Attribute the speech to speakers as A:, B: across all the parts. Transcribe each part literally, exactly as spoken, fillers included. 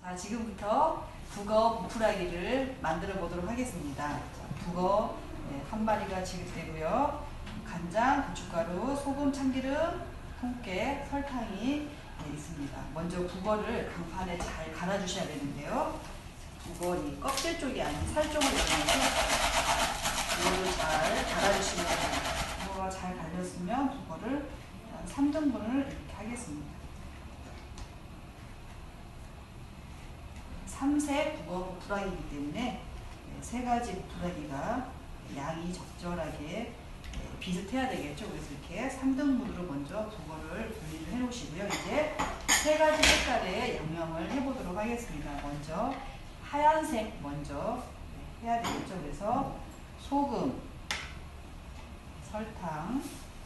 A: 자, 지금부터 북어 부풀하기를 만들어 보도록 하겠습니다. 자, 북어 네, 한 마리가 지급되고요. 간장, 고춧가루, 소금, 참기름, 통깨, 설탕이 네, 있습니다. 먼저 북어를 강판에 잘 갈아 주셔야 되는데요. 북어 이 껍질 쪽이 아닌 살 쪽을 이용해서 북어를 잘 갈아 주시면 됩니다. 북어가 잘 갈렸으면 북어를 한 삼 등분을 이렇게 하겠습니다. 삼 세 북어 부풀하기이기 때문에 세 가지 부풀하기가 양이 적절하게 비슷해야 되겠죠. 그래서 이렇게 삼 등분으로 먼저 북어를 분리를 해 놓으시고요. 이제 세 가지 색깔의 양념을 해보도록 하겠습니다. 먼저 하얀색 먼저 해야 되겠죠. 그래서 소금, 설탕,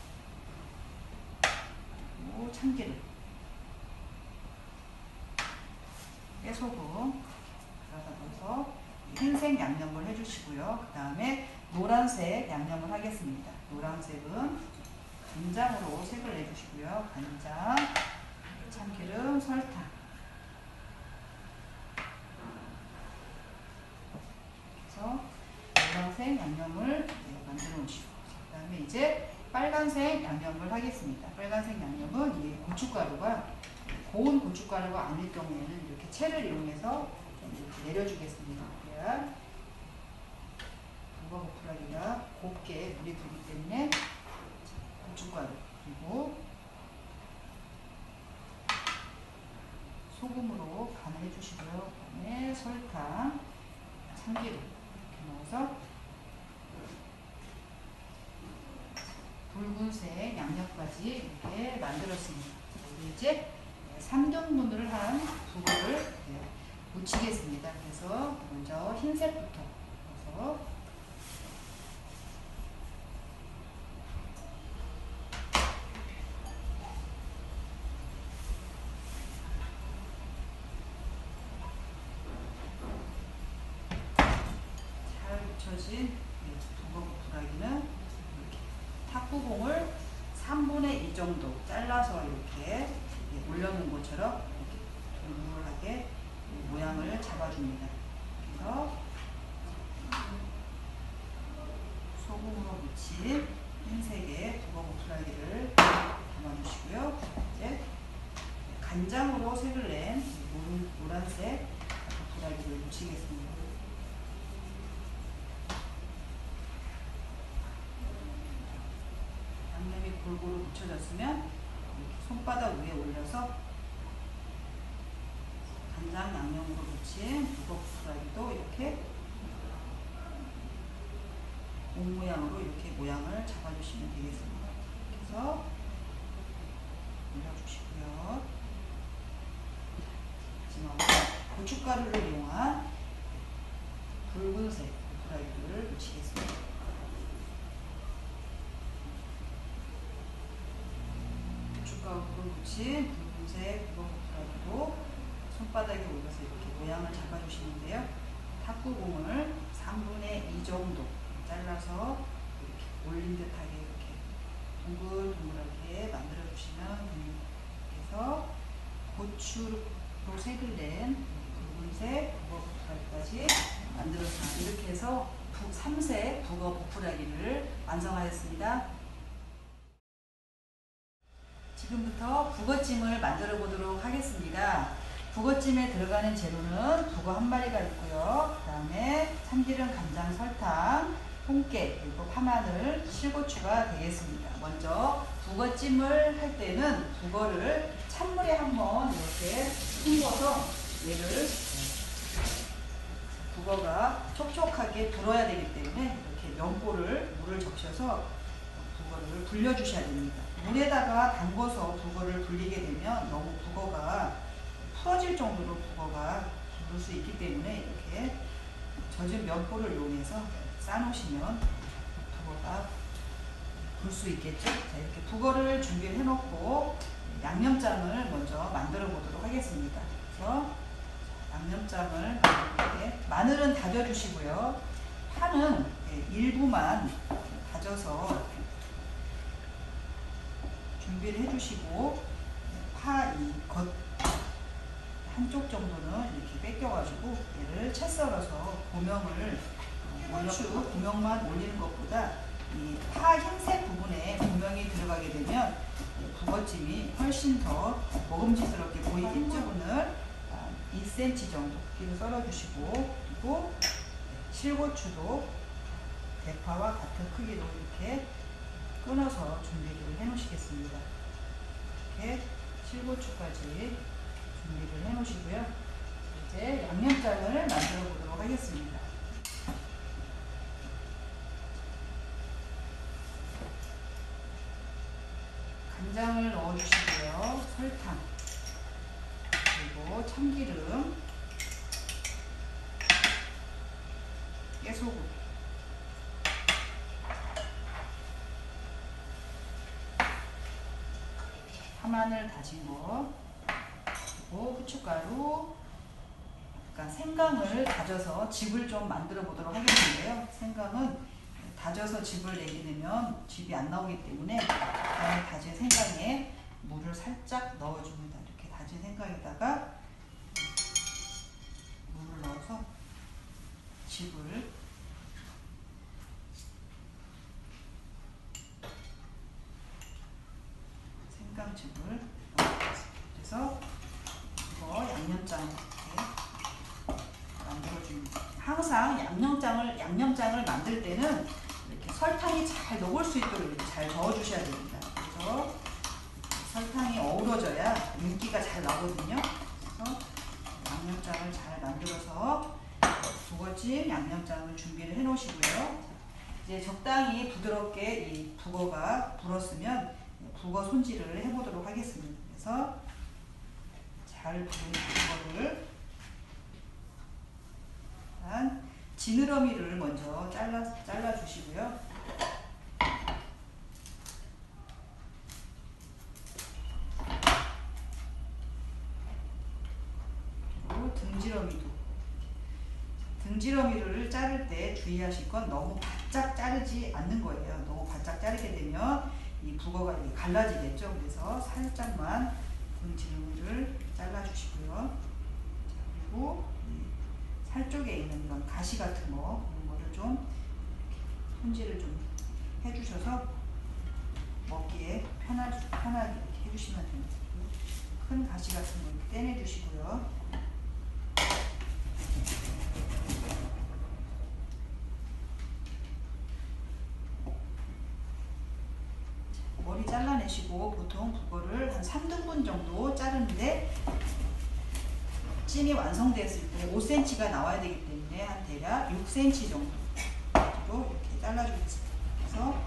A: 그리고 참기름, 깨소금 갈아서 흰색 양념을 해주시고요. 그 다음에 노란색 양념을 하겠습니다. 노란색은 간장으로 색을 내주시고요. 간장, 참기름, 설탕. 그래서 노란색 양념을 만들어 놓으시고, 그 다음에 이제 빨간색 양념을 하겠습니다. 빨간색 양념은 이 고춧가루가 고운 고춧가루가 아닐 경우에는 이렇게 채를 이용해서 이렇게 내려주겠습니다. 그래야 북어 부풀하기가 곱게 물이 들기 때문에 고춧가루 그리고 소금으로 간을 해주시고요. 그 다음에 설탕, 참기름 이렇게 넣어서 붉은색 양념까지 이렇게 만들었습니다. 이제 삼 등분을 한 북어를 묻히겠습니다. 그래서 먼저 흰색부터 넣어서 잘 묻혀진 북어 부풀하기는 이렇게 탁구공을 삼분의 일 정도 잘라서 이렇게 올려놓은 것처럼 이렇게 동글하게 모양을 잡아줍니다. 그래서 소금으로 묻힌 흰색의 북어 부풀하기를 담아주시고요. 이제 간장으로 색을 낸 노란색 부풀하기를 묻히겠습니다. 양념이 골고루 묻혀졌으면 손바닥 위에 올려서 간장 양념으로 묻힌 북어 부풀하기도 이렇게 공 모양으로 이렇게 모양을 잡아주시면 되겠습니다. 그래서 올려주시고요. 마지막으로 고춧가루를 이용한 붉은색 부풀하기를 묻히겠습니다. 고춧가루를 묻힌 붉은색 북어 부풀하기도 손바닥에 올려서 이렇게 모양을 잡아주시는데요. 탁구공을 삼분의 이 정도 잘라서 이렇게 올린 듯하게 이렇게 동글동글하게 만들어 주시면 됩니다. 그래서 고추로 색을 낸 붉은색 북어 부풀하기까지 만들었습니다. 이렇게 해서 삼 세 북어 부풀하기를 완성하였습니다. 지금부터 북어찜을 만들어 보도록 하겠습니다. 북어찜에 들어가는 재료는 북어 한 마리가 있고요. 그 다음에 참기름, 간장, 설탕, 통깨, 그리고 파마늘, 실고추가 되겠습니다. 먼저 북어찜을 할 때는 북어를 찬물에 한번 이렇게 헹궈서 얘를 북어가 촉촉하게 불어야 되기 때문에 이렇게 면보를 물을 적셔서 북어를 불려주셔야 됩니다. 물에다가 담궈서 북어를 불리게 되면 너무 북어가 풀어질 정도로 북어가 부를 수 있기 때문에 이렇게 젖은 면보를 이용해서 싸놓으시면 북어가 불 수 있겠죠. 자, 이렇게 북어를 준비해 놓고 양념장을 먼저 만들어 보도록 하겠습니다. 그래서 양념장을 이렇게 마늘은 다져주시고요. 파는 일부만 다져서 준비를 해주시고 파 이 겉 한쪽 정도는 이렇게 뺏겨가지고 얘를 채 썰어서 고명을 올려주 고명만 올리는 것보다 이 파 흰색 부분에 고명이 들어가게 되면 북어찜이 훨씬 더 먹음직스럽게 보이겠죠. 오늘 이 센티미터 정도 길을 썰어주시고, 그리고 실고추도 대파와 같은 크기로 이렇게 끊어서 준비를 해 놓으시겠습니다. 이렇게 실고추까지 준비를 해 놓으시고요. 이제 양념장을 만들어 보도록 하겠습니다. 간장을 넣어 주시고요. 설탕, 그리고 참기름, 깨소금, 파마늘 다진 거, 그리고 후춧가루, 약간 생강을 다져서 즙을 좀 만들어 보도록 하겠는데요. 생강은 다져서 즙을 내게 되면 즙이 안 나오기 때문에 다진 생강에 물을 살짝 넣어줍니다. 이렇게 다진 생강에다가 물을 넣어서 즙을 생강즙을 넣어주겠습니다. 그래서 이거 양념장 이렇게 만들어줍니다. 항상 양념장을 양념장을 만들 때는 이렇게 설탕이 잘 녹을 수 있도록 이렇게 잘 저어주셔야 됩니다. 그래서 설탕이 어우러져야 윤기가 잘 나거든요. 그래서 양념장을 잘 만들어서 북어찜 양념장을 준비를 해 놓으시고요. 이제 적당히 부드럽게 이 북어가 불었으면 북어 손질을 해 보도록 하겠습니다. 그래서 잘 부은 북어를 일단 지느러미를 먼저 잘라, 잘라 주시고요. 그리고 등지러미도 등지러미를 자를 때 주의하실 건 너무 바짝 자르지 않는 거예요. 너무 바짝 자르게 되면 이 북어가 이렇게 갈라지겠죠. 그래서 살짝만 등지러미를 잘라 주시고요. 그리고 살 쪽에 있는 이런 가시 같은 거, 이런 거를 좀 손질을 좀 해주셔서 먹기에 편할, 편하게 이렇게 해주시면 됩니다. 큰 가시 같은 거 이렇게 떼내주시고요. 머리 잘라내시고 보통 북어를 한 삼 등분 정도 자르는데 찜이 완성됐을 때 오 센티미터가 나와야 되기 때문에 한 대략 육 센티미터 정도로 이렇게 잘라주겠습니다. 그래서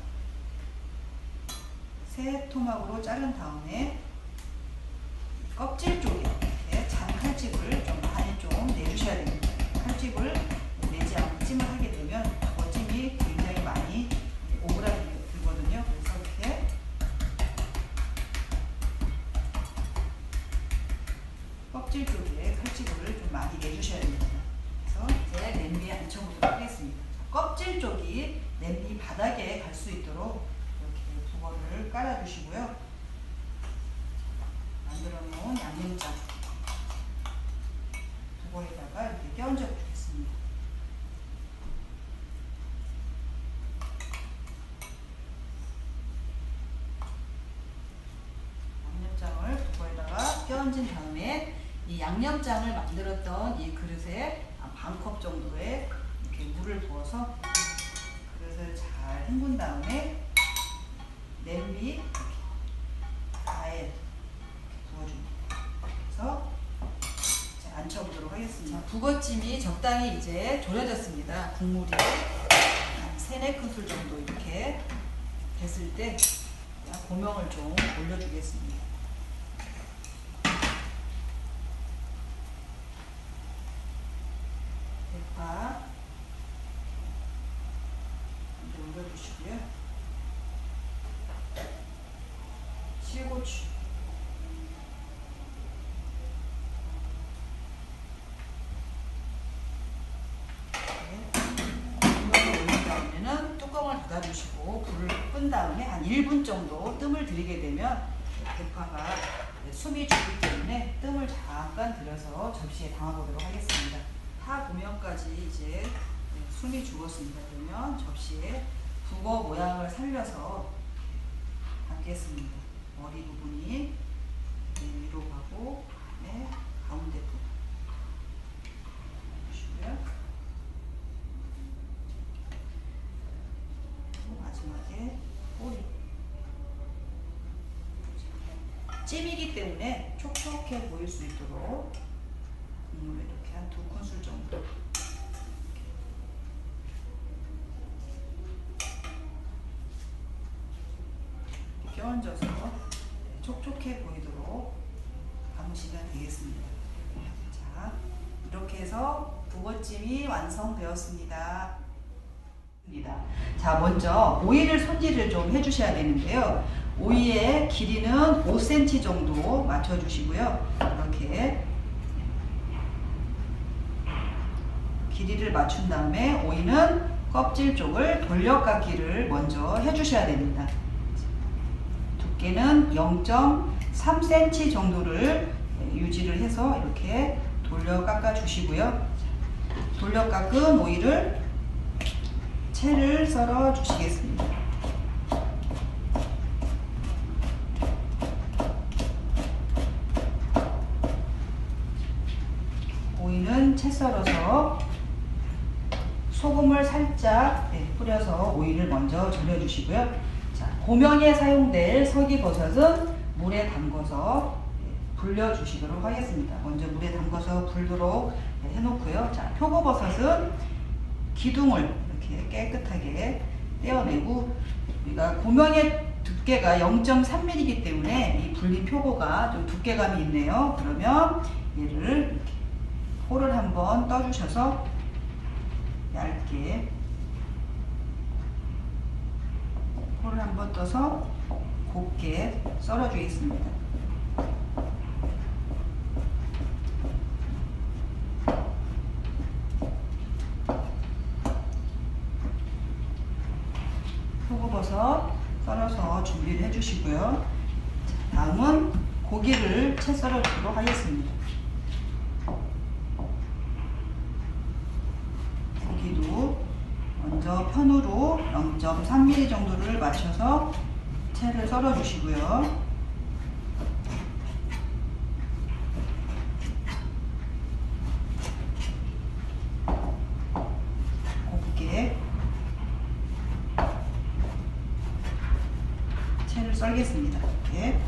A: 세 토막으로 자른 다음에 껍질 쪽에 이렇게 잔 칼집을 좀 많이 좀 내주셔야 됩니다. 칼집을 내지 않고 찜을 하게 되면 북어찜이 굉장히 많이 오그라들거든요. 그래서 이렇게 껍질 쪽에 칼집을 좀 많이 내주셔야 됩니다. 그래서 이제 냄비에 앉혀보도록 하겠습니다. 껍질 쪽이 냄비 바닥에 갈 수 있도록 이렇게 북어를 깔아주시고요. 만들어 놓은 양념장 북어에다가 이렇게 껴얹어 주겠습니다. 양념장을 북어에다가 껴얹은 다음에 이 양념장을 만들었던 이 그릇에 반 컵 정도의 이렇게 물을 부어서 그릇을 잘 헹군 다음에 냄비 가에 부어줍니다. 그래서 앉혀보도록 하겠습니다. 북어찜이 적당히 이제 졸여졌습니다. 국물이 한 세네 큰술 정도 이렇게 됐을 때 고명을 좀 올려주겠습니다. 대파 먼저 올려주시고요. 실고추, 네. 올린 다음에는 뚜껑을 닫아주시고 불을 끈 다음에 한 일 분 정도 뜸을 들이게 되면 대파가 숨이 죽기 때문에 뜸을 잠깐 들여서 접시에 담아보도록 하겠습니다. 파 고명까지 이제 숨이 죽었습니다. 그러면 접시에 북어 모양을 살려서 담겠습니다. 머리 부분이 위로 가고 네, 가운데 부분 주시고요. 마지막에 꼬리. 찜이기 때문에 촉촉해 보일 수 있도록 국물을 이렇게 한 두 큰술 정도 이렇게 얹어서 촉촉해 보이도록 담으시면 되겠습니다. 자, 이렇게 해서 북어찜이 완성되었습니다. 자, 먼저 오이를 손질을 좀 해주셔야 되는데요. 오이의 길이는 오 센티미터 정도 맞춰주시고요. 이렇게 길이를 맞춘 다음에 오이는 껍질 쪽을 돌려깎기를 먼저 해주셔야 됩니다. 두께는 영 점 삼 센티미터 정도를 유지를 해서 이렇게 돌려 깎아 주시고요. 돌려 깎은 오이를 채를 썰어 주시겠습니다. 오이는 채 썰어서 소금을 살짝 네, 뿌려서 오이를 먼저 절여 주시고요. 자, 고명에 사용될 서기버섯은 물에 담궈서 네, 불려 주시도록 하겠습니다. 먼저 물에 담궈서 불도록 네, 해놓고요. 자, 표고버섯은 기둥을 이렇게 깨끗하게 떼어내고, 우리가 고명의 두께가 영 점 삼 밀리미터이기 때문에 이 불린 표고가 좀 두께감이 있네요. 그러면 얘를 이렇게 호를 한번 떠주셔서 얇게 호를 한번 떠서 곱게 썰어 주겠습니다. 표고버섯 썰어서 준비를 해 주시고요. 다음은 고기를 채 썰어 주도록 하겠습니다. 고기도 먼저 편으로 영 점 삼 밀리미터 정도를 맞춰서 채를 썰어 주시고요. 곱게 채를 썰겠습니다. 이렇게.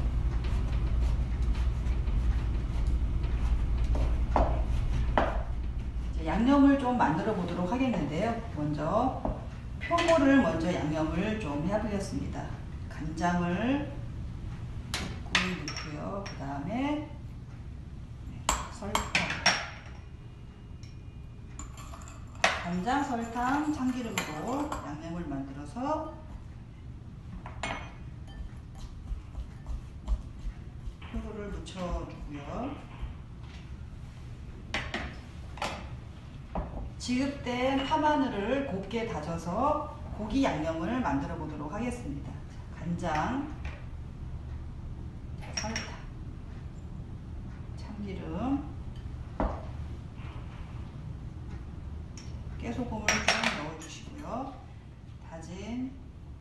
A: 양념을 좀 만들어 보도록 하겠는데요. 먼저 표고를 먼저 양념을 좀 해보겠습니다. 간장을 조금 넣고요. 그 다음에 설탕, 간장, 설탕, 참기름으로 양념을 만들어서 표고를 묻혀주고요. 지급된 파마늘을 곱게 다져서 고기 양념을 만들어 보도록 하겠습니다. 간장, 설탕, 참기름, 깨소금을 좀 넣어주시고요. 다진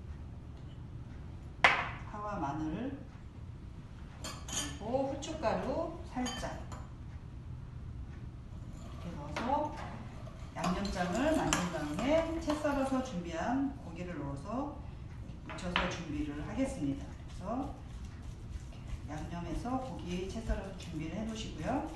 A: 파와 마늘, 그리고 후춧가루 살짝 이렇게 넣어서 양념장을 만든 다음에 채 썰어서 준비한 고기를 넣어서 묻혀서 준비를 하겠습니다. 그래서 양념해서 고기 채 썰어서 준비를 해 놓으시고요.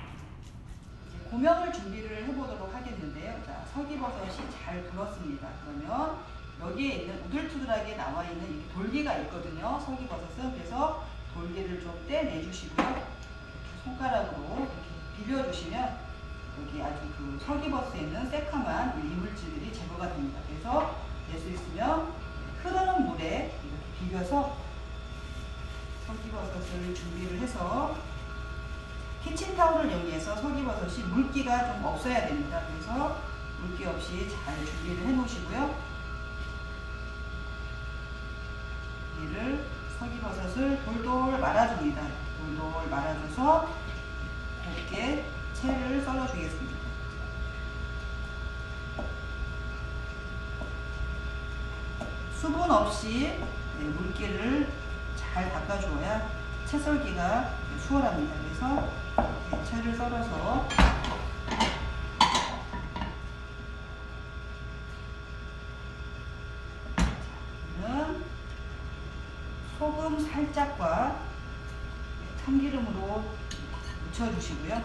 A: 고명을 준비를 해보도록 하겠는데요. 자, 서기버섯이 잘 불었습니다. 그러면 여기에 있는 우들투들하게 나와 있는 이 돌기가 있거든요. 서기버섯은. 그래서 돌기를 좀 떼내주시고요. 이렇게 손가락으로 이렇게 비벼주시면 여기 아주 그 서기버섯에 있는 새카만 이물질들이 제거가 됩니다. 그래서 낼 수 있으면 흐르는 물에 이렇게 비벼서 서기버섯을 준비를 해서 키친타올을 이용해서 서기버섯이 물기가 좀 없어야 됩니다. 그래서 물기 없이 잘 준비를 해 놓으시고요. 얘를 서기버섯을 돌돌 말아줍니다. 돌돌 말아줘서 곱게 채를 썰어주겠습니다. 수분 없이 물기를 잘 닦아줘야 채 썰기가 수월합니다. 그래서 이렇게 채를 썰어서 저는 소금 살짝과 참기름으로 묻혀주시고요.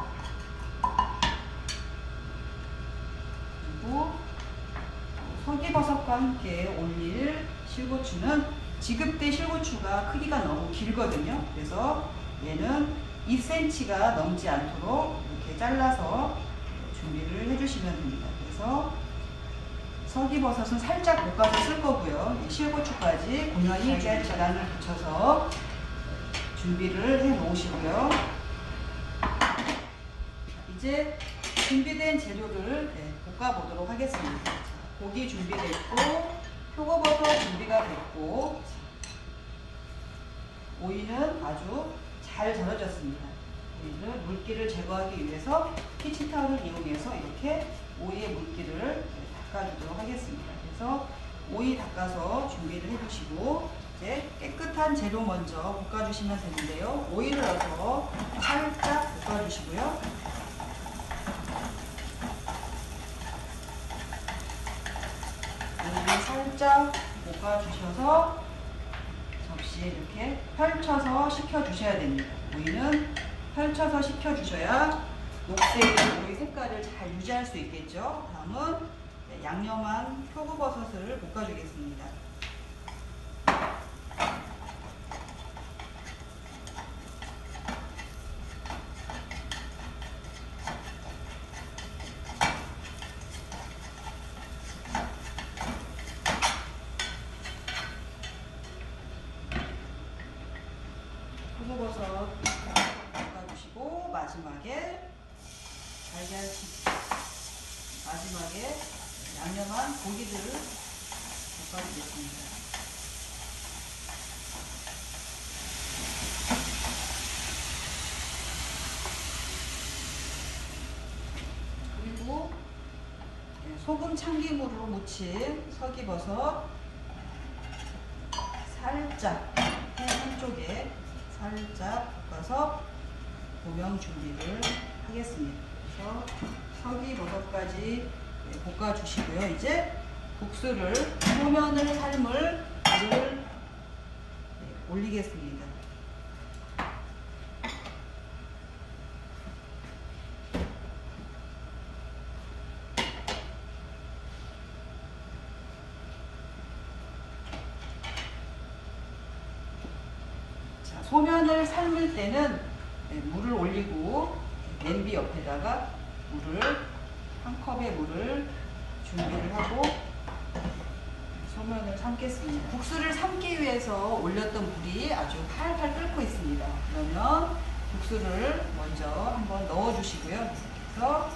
A: 그리고 서기버섯과 함께 올릴 실고추는 지급대 실고추가 크기가 너무 길거든요. 그래서 얘는 이 센티미터가 넘지 않도록 이렇게 잘라서 준비를 해주시면 됩니다. 그래서 서기버섯은 살짝 볶아서 쓸 거고요. 실고추까지 고명이 계란을 붙여서 준비를 해 놓으시고요. 이제 준비된 재료를 볶아 보도록 하겠습니다. 고기 준비됐고, 표고버섯 준비가 됐고, 오이는 아주 잘 절여졌습니다. 오이는 물기를 제거하기 위해서 키친타올을 이용해서 이렇게 오이의 물기를 닦아주도록 하겠습니다. 그래서 오이 닦아서 준비를 해주시고, 이제 깨끗한 재료 먼저 볶아주시면 되는데요. 오이를 넣어서 살짝 볶아주시고요. 오이를 살짝 볶아주셔서 접시에 이렇게 펼쳐서 식혀주셔야 됩니다. 오이는 펼쳐서 식혀주셔야 녹색 오이 색깔을 잘 유지할 수 있겠죠. 다음은 양념한 표고버섯을 볶아주겠습니다. 표고버섯 볶아주시고 마지막에 달걀칩 마지막에 양념한 고기를 볶아주겠습니다. 그리고 소금 참기름으로 무친 서기버섯 살짝 해 한쪽에 살짝 볶아서 고명 준비를 하겠습니다. 그래서 서기버섯까지 볶아주시고요. 이제 국수를 소면을 삶을 물을 올리겠습니다. 자, 소면을 삶을 때는 물을 올리고 냄비 옆에다가 물을 한 컵의 물을 준비를 하고 소면을 삶겠습니다. 국수를 삶기 위해서 올렸던 물이 아주 팔팔 끓고 있습니다. 그러면 국수를 먼저 한번 넣어 주시고요. 그래서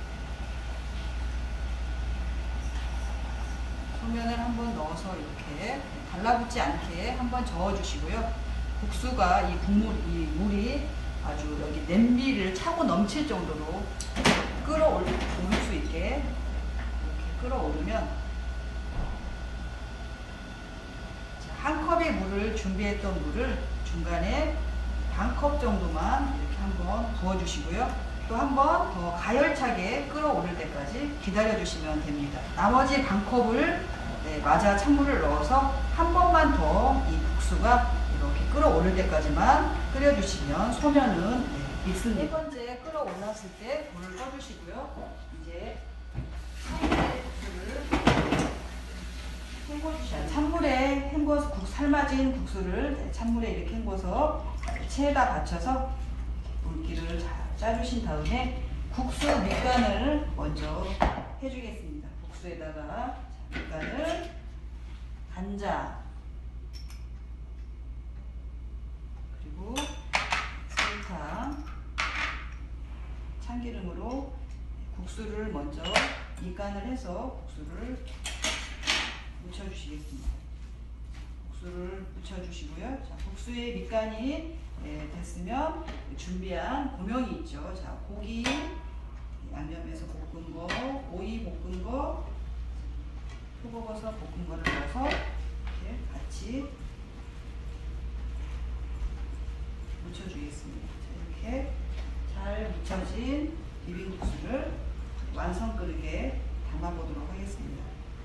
A: 소면을 한번 넣어서 이렇게 달라붙지 않게 한번 저어 주시고요. 국수가 이 국물, 이 물이 아주 여기 냄비를 차고 넘칠 정도로 끓어오를 수 있게 이렇게 끓어오르면 한 컵의 물을 준비했던 물을 중간에 반 컵 정도만 이렇게 한번 부어주시고요. 또 한 번 더 가열차게 끓어오를 때까지 기다려주시면 됩니다. 나머지 반 컵을 네, 마자 찬물을 넣어서 한 번만 더 이 국수가 이렇게 끓어오를 때까지만 끓여주시면 소면은 네, 익습니다. 세 번째 끓어올랐을 때 불을 꺼주시고요. 이제 찬물에 국수를 헹궈주셔야 찬물에 헹궈서 국, 삶아진 국수를 네, 찬물에 이렇게 헹궈서 체에다 받쳐서 물기를 잘 짜주신 다음에 국수 밑간을 먼저 해주겠습니다. 국수에다가 밑간을 간장 그리고 설탕 참기름으로 국수를 먼저 밑간을 해서 국수를 묻혀주시겠습니다. 국수를 묻혀주시고요. 자, 국수의 밑간이 예, 됐으면 준비한 고명이 있죠. 자, 고기 양념해서 볶은 거, 오이 볶은 거, 표고버섯 볶은 거를 넣어서 이렇게 같이 묻혀주겠습니다. 이렇게 잘 묻혀진 비빔국수를 완성 그릇에 담아보도록 하겠습니다.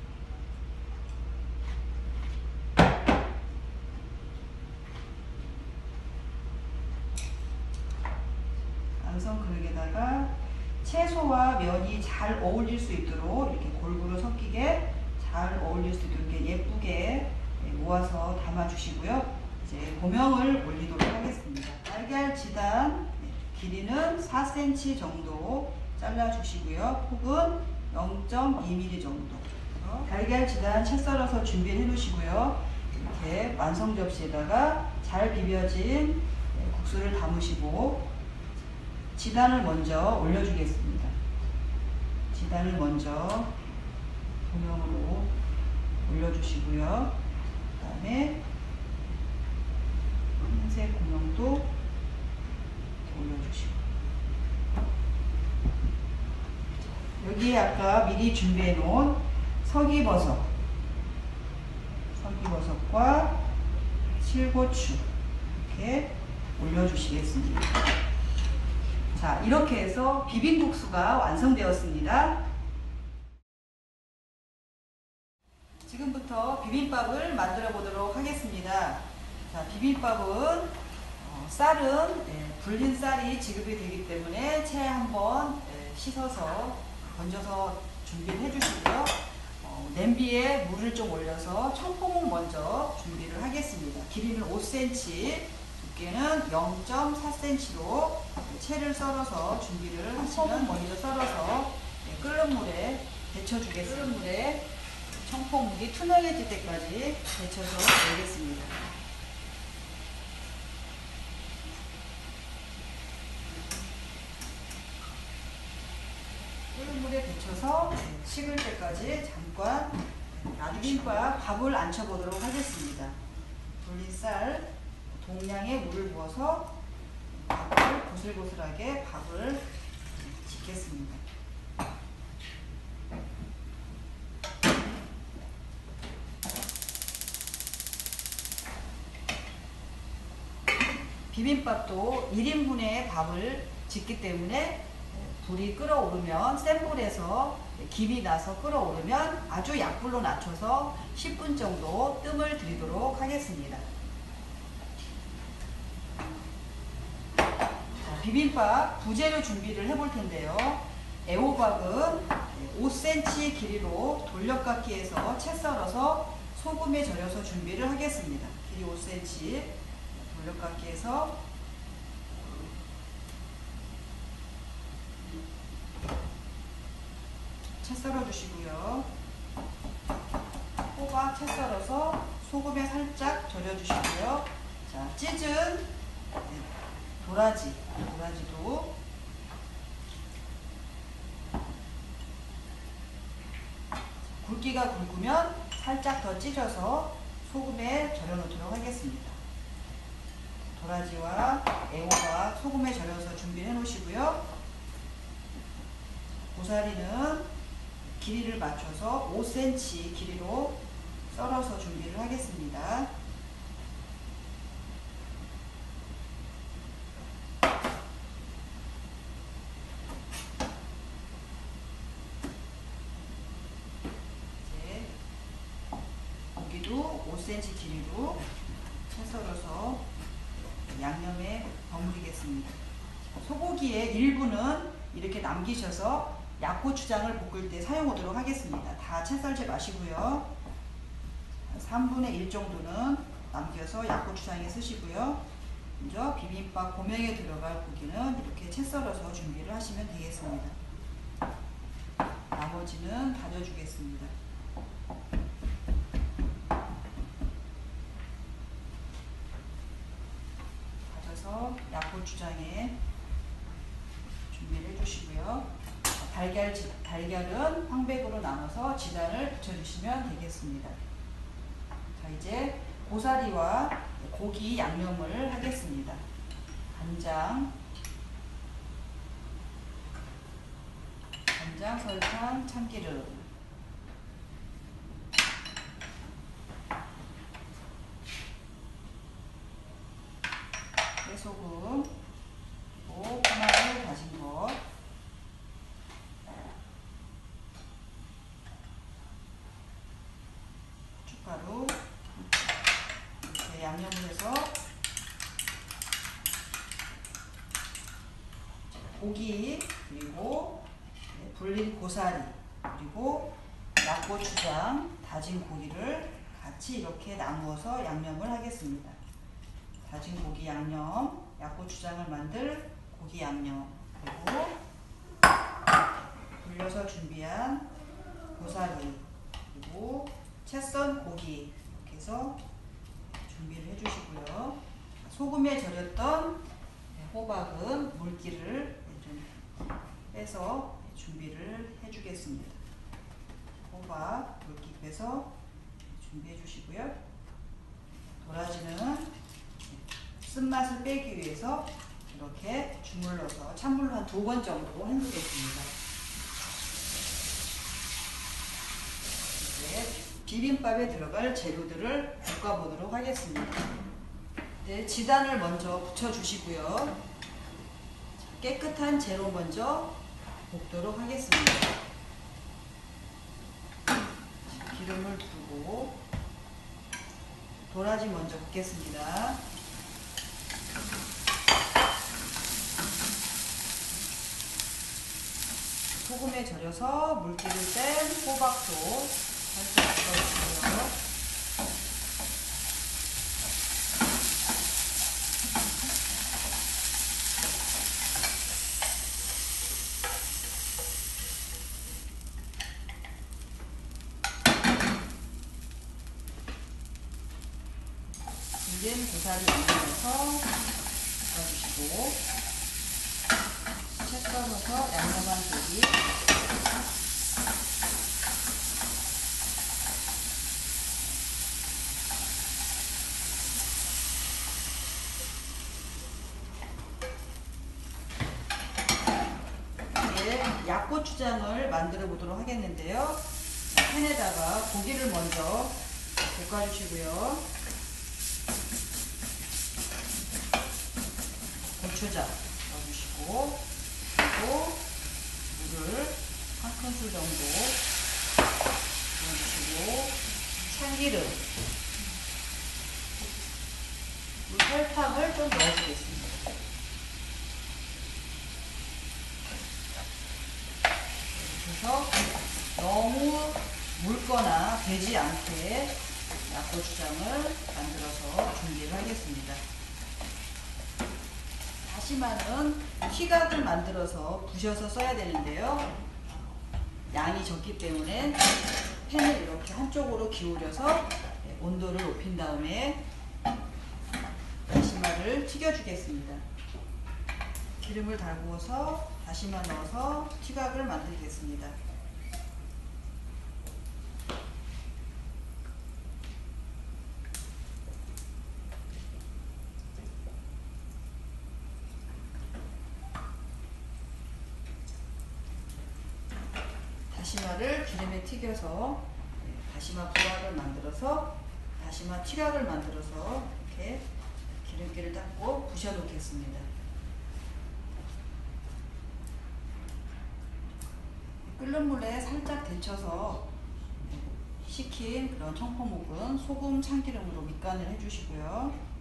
A: 완성 그릇에다가 채소와 면이 잘 어울릴 수 있도록 이렇게 골고루 섞이게 잘 어울릴 수 있도록 이렇게 예쁘게 모아서 담아주시고요. 이제 고명을 올리도록 하겠습니다. 달걀 지단 길이는 사 센티미터 정도 잘라주시고요. 폭은 영 점 이 밀리미터 정도. 달걀 지단 채 썰어서 준비해 놓으시고요. 이렇게 완성 접시에다가 잘 비벼진 국수를 담으시고 지단을 먼저 올려주겠습니다. 지단을 먼저 고명으로 올려주시고요. 그 다음에 흰색 고명도 올려주시고 여기에 아까 미리 준비해 놓은 서기버섯 서기버섯과 실고추 이렇게 올려주시겠습니다. 자, 이렇게 해서 비빔국수가 완성되었습니다. 지금부터 비빔밥을 만들어 보도록 하겠습니다. 자, 비빔밥은 어, 쌀은 예, 불린 쌀이 지급이 되기 때문에 채 한번 예, 씻어서 건져서 준비를 해주시고요. 어, 냄비에 물을 좀 올려서 청포묵 먼저 준비를 하겠습니다. 길이는 오 센티미터, 두께는 영 점 사 센티미터로 채를 썰어서 준비를 하시면 먼저 썰어서 예, 끓는 물에 데쳐주겠습니다. 끓는 물에 청포묵이 투명해질 때까지 데쳐서 내겠습니다. 끓는 물에 데쳐서 식을 때까지 잠깐 비빔밥 밥을 앉혀보도록 하겠습니다. 불린 쌀 동량의 물을 부어서 밥을 고슬고슬하게 밥을 짓겠습니다. 비빔밥도 일 인분의 밥을 짓기 때문에 불이 끓어오르면 센 불에서 김이 나서 끓어오르면 아주 약불로 낮춰서 십 분 정도 뜸을 들이도록 하겠습니다. 자, 비빔밥 부재료 준비를 해볼 텐데요. 애호박은 오 센티미터 길이로 돌려깎기해서 채 썰어서 소금에 절여서 준비를 하겠습니다. 길이 오 센티미터 돌려깎기해서 채 썰어 주시고요. 호박 채 썰어서 소금에 살짝 절여 주시고요. 자, 찢은 도라지, 도라지도 굵기가 굵으면 살짝 더 찢어서 소금에 절여 놓도록 하겠습니다. 도라지와 애호박 소금에 절여서 준비해 놓으시고요. 고사리는 길이를 맞춰서 오 센티미터 길이로 썰어서 준비를 하겠습니다. 이제 고기도 오 센티미터 길이로 채 썰어서 양념에 버무리겠습니다. 소고기의 일부는 이렇게 남기셔서 약고추장을 볶을 때 사용하도록 하겠습니다. 다 채 썰지 마시고요. 삼분의 일 정도는 남겨서 약고추장에 쓰시고요. 먼저 비빔밥 고명에 들어갈 고기는 이렇게 채 썰어서 준비를 하시면 되겠습니다. 나머지는 다져주겠습니다. 다져서 약고추장에 준비를 해주시고요. 달걀, 달걀은 황백으로 나눠서 지단을 붙여주시면 되겠습니다. 자, 이제 고사리와 고기 양념을 하겠습니다. 간장, 간장, 설탕, 참기름, 깨소금, 그리고 파마늘 다진 것, 고춧가루, 이렇게 양념을 해서 고기, 그리고 불린 고사리, 그리고 약고추장, 다진 고기를 같이 이렇게 나누어서 양념을 하겠습니다. 다진 고기 양념, 약고추장을 만들 고기 양념, 그리고 불려서 준비한 고사리, 그리고 채 썬 고기 이렇게 해서 준비를 해주시고요. 소금에 절였던 호박은 물기를 좀 빼서 준비를 해주겠습니다. 호박 물기 빼서 준비해 주시고요. 도라지는 쓴맛을 빼기 위해서 이렇게 주물러서 찬물로 한 두 번 정도 헹구겠습니다. 이제 비빔밥에 들어갈 재료들을 볶아보도록 하겠습니다. 네, 지단을 먼저 붙여주시고요. 깨끗한 재료 먼저 볶도록 하겠습니다. 기름을 두고 도라지 먼저 볶겠습니다. 소금에 절여서 물기를 뺀 호박도 살짝 넣어주고요. 불린 고사리 양념해서 볶아주시고, 채 썰어서 양념한 고기, 이제 약고추장을 만들어 보도록 하겠는데요. 팬에다가 고기를 먼저 볶아주시고요. 고추장 넣어주시고, 그리고 물을 한 큰술 정도 넣어주시고, 참기름, 그리고 설탕을 좀 넣어주겠습니다. 그래서 너무 묽거나 되지 않게 약고추장을 만들어서 준비를 하겠습니다. 다시마는 휘각을 만들어서 부셔서 써야 되는데요. 양이 적기 때문에 팬을 이렇게 한쪽으로 기울여서 온도를 높인 다음에 다시마를 튀겨주겠습니다. 기름을 달구어서 다시마 넣어서 휘각을 만들겠습니다. 다시마를 기름에 튀겨서 다시마 부각을 만들어서 다시마 튀각을 만들어서 이렇게 기름기를 닦고 부셔 놓겠습니다. 끓는 물에 살짝 데쳐서 식힌 그런 청포묵은 소금, 참기름으로 밑간을 해주시고요.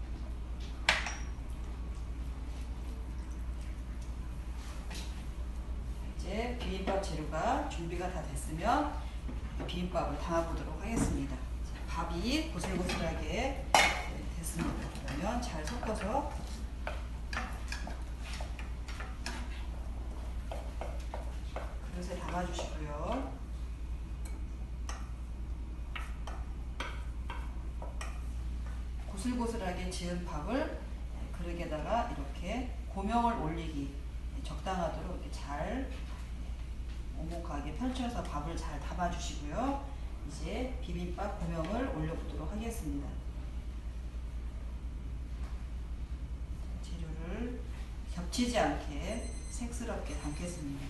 A: 이제 비빔밥 재료가 준비가 다 됐으면 비빔밥을 담아보도록 하겠습니다. 밥이 고슬고슬하게 됐습니다. 그러면 잘 섞어서 그릇에 담아주시고요. 고슬고슬하게 지은 밥을 그릇에다가 이렇게 고명을 올리기 적당하도록 이렇게 잘 오목하게 펼쳐서 밥을 잘 담아주시고요. 이제 비빔밥 고명을 올려보도록 하겠습니다. 재료를 겹치지 않게 색스럽게 담겠습니다.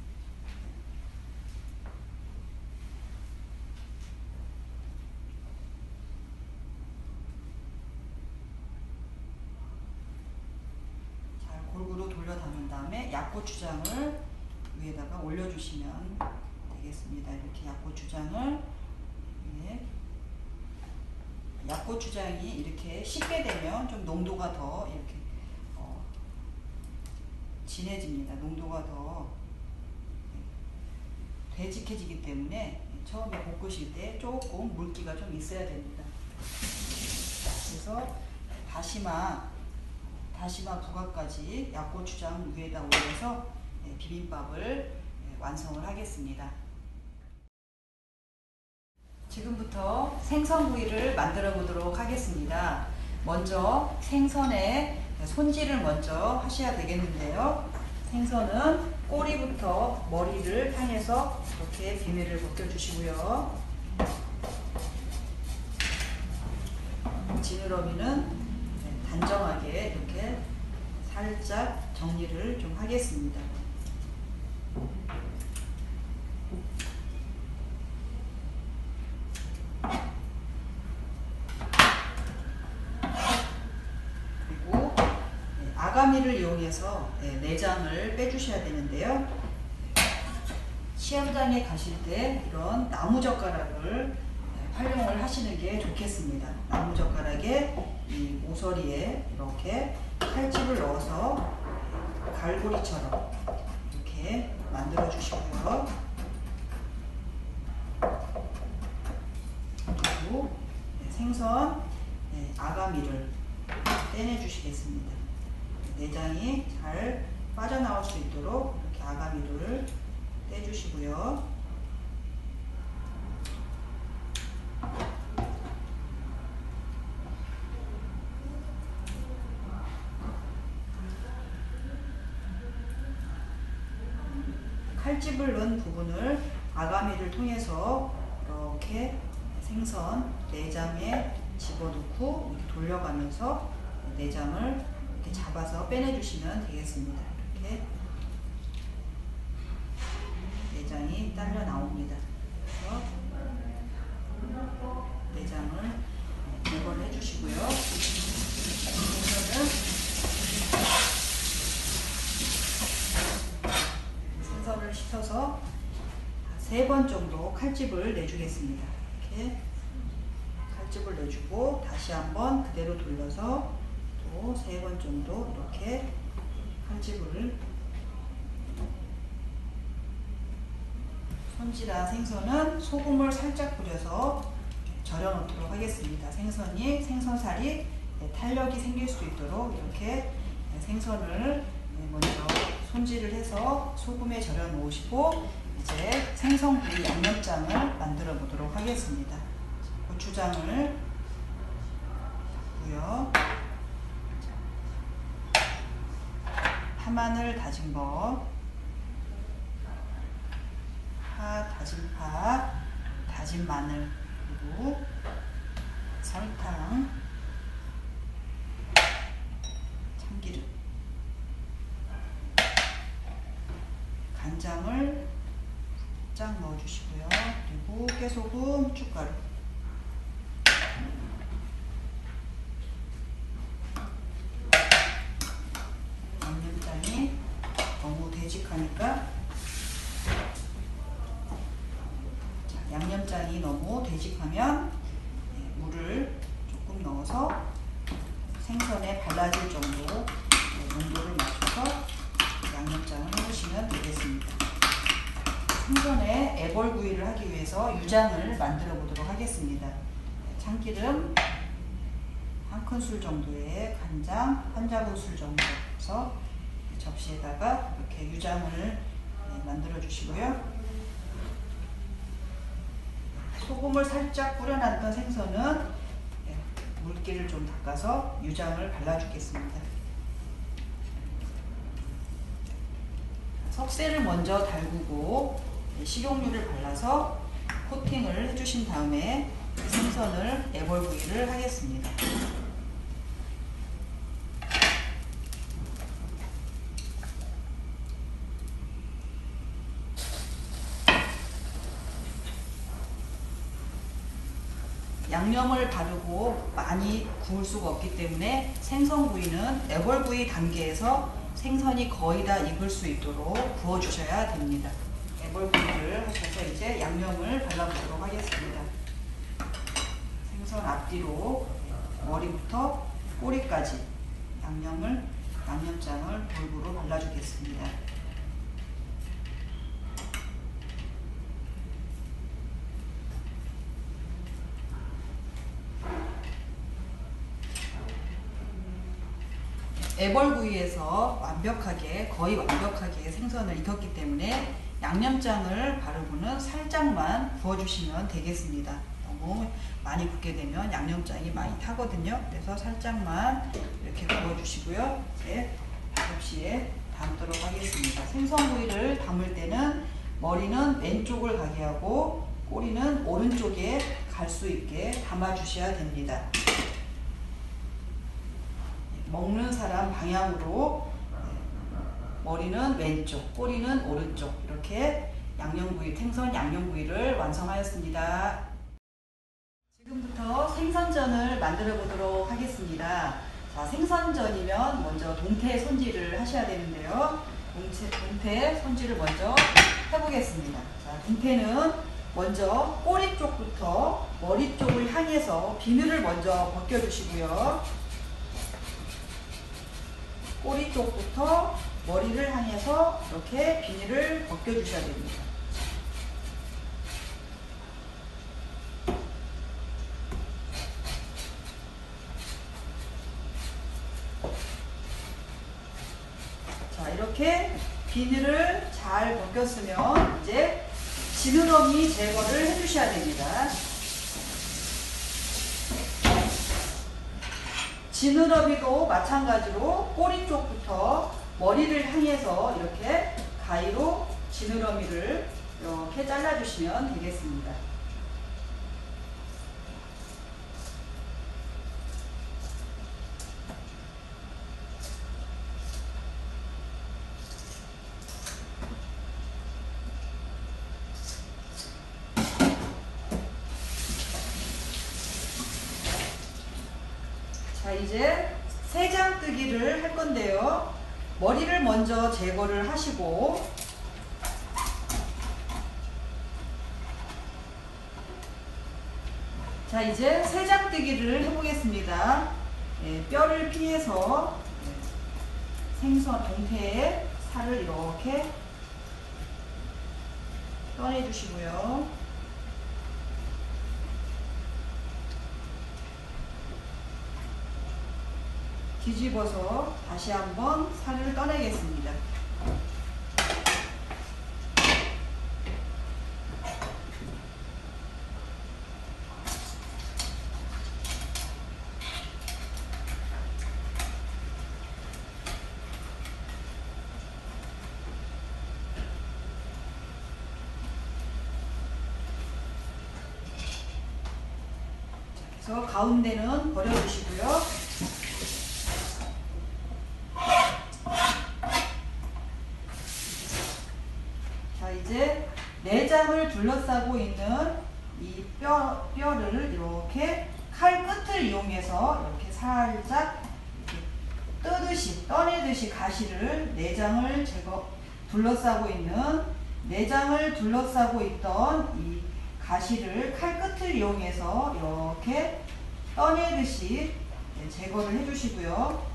A: 잘 골고루 돌려 담은 다음에 약고추장을 위에다가 올려주시면 되겠습니다. 이렇게 약고추장을, 예. 약고추장이 이렇게 식게 되면 좀 농도가 더 이렇게 어, 진해집니다. 농도가 더 되직해지기 때문에 처음에 볶으실 때 조금 물기가 좀 있어야 됩니다. 그래서 다시마, 다시마 부각까지 약고추장 위에다 올려서 비빔밥을 완성을 하겠습니다. 지금부터 생선구이를 만들어 보도록 하겠습니다. 먼저 생선의 손질을 먼저 하셔야 되겠는데요. 생선은 꼬리부터 머리를 향해서 이렇게 비늘을 벗겨주시고요. 지느러미는 단정하게 이렇게 살짝 정리를 좀 하겠습니다. 그리고 아가미를 이용해서 내장을 빼주셔야 되는데요. 시험장에 가실 때 이런 나무젓가락을 활용을 하시는 게 좋겠습니다. 나무젓가락에 이 모서리에 이렇게 칼집을 넣어서 갈고리처럼 이렇게 만들어 주시고요. 그리고 생선 아가미를 떼내 주시겠습니다. 내장이 잘 빠져나올 수 있도록 이렇게 아가미를 떼주시고요. 칼집을 넣은 부분을 아가미를 통해서 이렇게 생선 내장에 집어넣고 이렇게 돌려가면서 내장을 이렇게 잡아서 빼내주시면 되겠습니다. 이렇게 내장이 딸려 나옵니다. 그래서 내장을 제거를 해주시고요. 생선은 생선을 씻어서 세 번 정도 칼집을 내주겠습니다. 이렇게 칼집을 내주고 다시 한번 그대로 돌려서 또 세 번 정도 이렇게 칼집을. 손질한 생선은 소금을 살짝 뿌려서 절여 놓도록 하겠습니다. 생선이 생선살이 탄력이 생길 수 있도록 이렇게 생선을 먼저 손질을 해서 소금에 절여 놓으시고 이제 생선구이 양념장을 만들어 보도록 하겠습니다. 고추장을 넣고요. 파마늘 다진 거, 파, 다진 파, 다진 마늘, 그리고 설탕, 참기름, 간장을 쫙 넣어주시고요. 그리고 깨소금, 고춧가루, 양념장이 너무 되직하니까 양념장이 너무 되직하면 물을 조금 넣어서 생선에 발라질 정도로 농도를 맞춰서 양념장을 해주시면 되겠습니다. 생선에 애벌구이를 하기 위해서 유장을 만들어 보도록 하겠습니다. 참기름 한 큰술 정도의 간장 한 작은술 정도 해서 접시에다가 이렇게 유장을 만들어 주시고요. 소금을 살짝 뿌려놨던 생선은 물기를 좀 닦아서 유장을 발라주겠습니다. 석쇠를 먼저 달구고 식용유를 발라서 코팅을 해주신 다음에 생선을 애벌구이를 하겠습니다. 양념을 바르고 많이 구울 수가 없기 때문에 생선구이는 애벌구이 단계에서 생선이 거의 다 익을 수 있도록 구워주셔야 됩니다. 애벌구이를 하셔서 이제 양념을 발라보도록 하겠습니다. 생선 앞뒤로 머리부터 꼬리까지 양념을, 양념장을 골고루 발라주겠습니다. 애벌구이에서 완벽하게, 거의 완벽하게 생선을 익혔기 때문에 양념장을 바르고는 살짝만 구워주시면 되겠습니다. 너무 많이 굽게 되면 양념장이 많이 타거든요. 그래서 살짝만 이렇게 구워주시고요. 이제 접시에 담도록 하겠습니다. 생선구이를 담을 때는 머리는 왼쪽을 가게 하고 꼬리는 오른쪽에 갈 수 있게 담아주셔야 됩니다. 먹는 사람 방향으로 머리는 왼쪽, 꼬리는 오른쪽, 이렇게 양념구이, 생선 양념구이를 완성하였습니다. 지금부터 생선전을 만들어 보도록 하겠습니다. 자, 생선전이면 먼저 동태 손질을 하셔야 되는데요. 동태, 동태 손질을 먼저 해보겠습니다. 자, 동태는 먼저 꼬리 쪽부터 머리 쪽을 향해서 비늘을 먼저 벗겨주시고요. 꼬리 쪽부터 머리를 향해서 이렇게 비닐을 벗겨주셔야 됩니다. 자, 이렇게 비닐을 잘 벗겼으면 이제 지느러미 제거를 해주셔야 됩니다. 지느러미도 마찬가지로 꼬리 쪽부터 머리를 향해서 이렇게 가위로 지느러미를 이렇게 잘라주시면 되겠습니다. 자, 이제 새장뜨기를 할 건데요. 머리를 먼저 제거를 하시고 자, 이제 새장뜨기를 해보겠습니다. 예, 뼈를 피해서 생선 동태의 살을 이렇게 떠내주시고요. 뒤집어서 다시 한번 살을 떠내겠습니다. 그래서 가운데는 버려주시고요. 이제 내장을 둘러싸고 있는 이 뼈, 뼈를 이렇게 칼 끝을 이용해서 이렇게 살짝 이렇게 뜨듯이, 떠내듯이 가시를, 내장을 제거, 둘러싸고 있는, 내장을 둘러싸고 있던 이 가시를 칼 끝을 이용해서 이렇게 떠내듯이 제거를 해주시고요.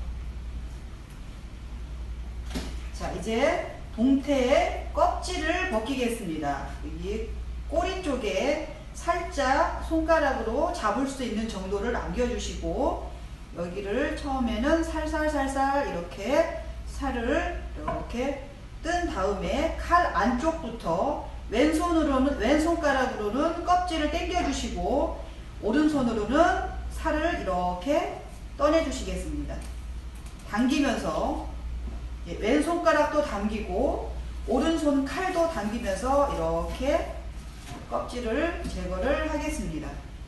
A: 자, 이제 동태의 껍질을 벗기겠습니다. 여기 꼬리 쪽에 살짝 손가락으로 잡을 수 있는 정도를 남겨주시고 여기를 처음에는 살살살살 이렇게 살을 이렇게 뜬 다음에 칼 안쪽부터 왼손으로는, 왼손가락으로는 껍질을 당겨주시고 오른손으로는 살을 이렇게 떠내주시겠습니다. 당기면서 왼손가락도 당기고 오른손 칼도 당기면서 이렇게 껍질을 제거를 하겠습니다.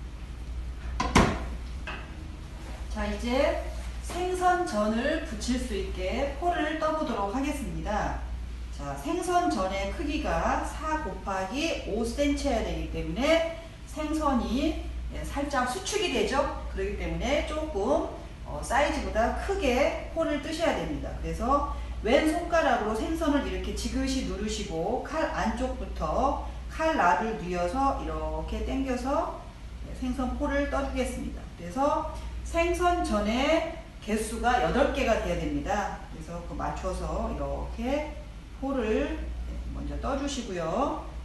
A: 자, 이제 생선전을 부칠 수 있게 포를 떠보도록 하겠습니다. 자, 생선전의 크기가 사 곱하기 오 센티미터여야 되기 때문에 생선이 예, 살짝 수축이 되죠. 그렇기 때문에 조금 어, 사이즈보다 크게 홀을 뜨셔야 됩니다. 그래서 왼 손가락으로 생선을 이렇게 지그시 누르시고 칼 안쪽부터 칼날을 뉘어서 이렇게 당겨서 생선 홀을 떠주겠습니다. 그래서 생선 전에 개수가 여덟 개가 돼야 됩니다. 그래서 그 맞춰서 이렇게 홀을 먼저 떠주시고요.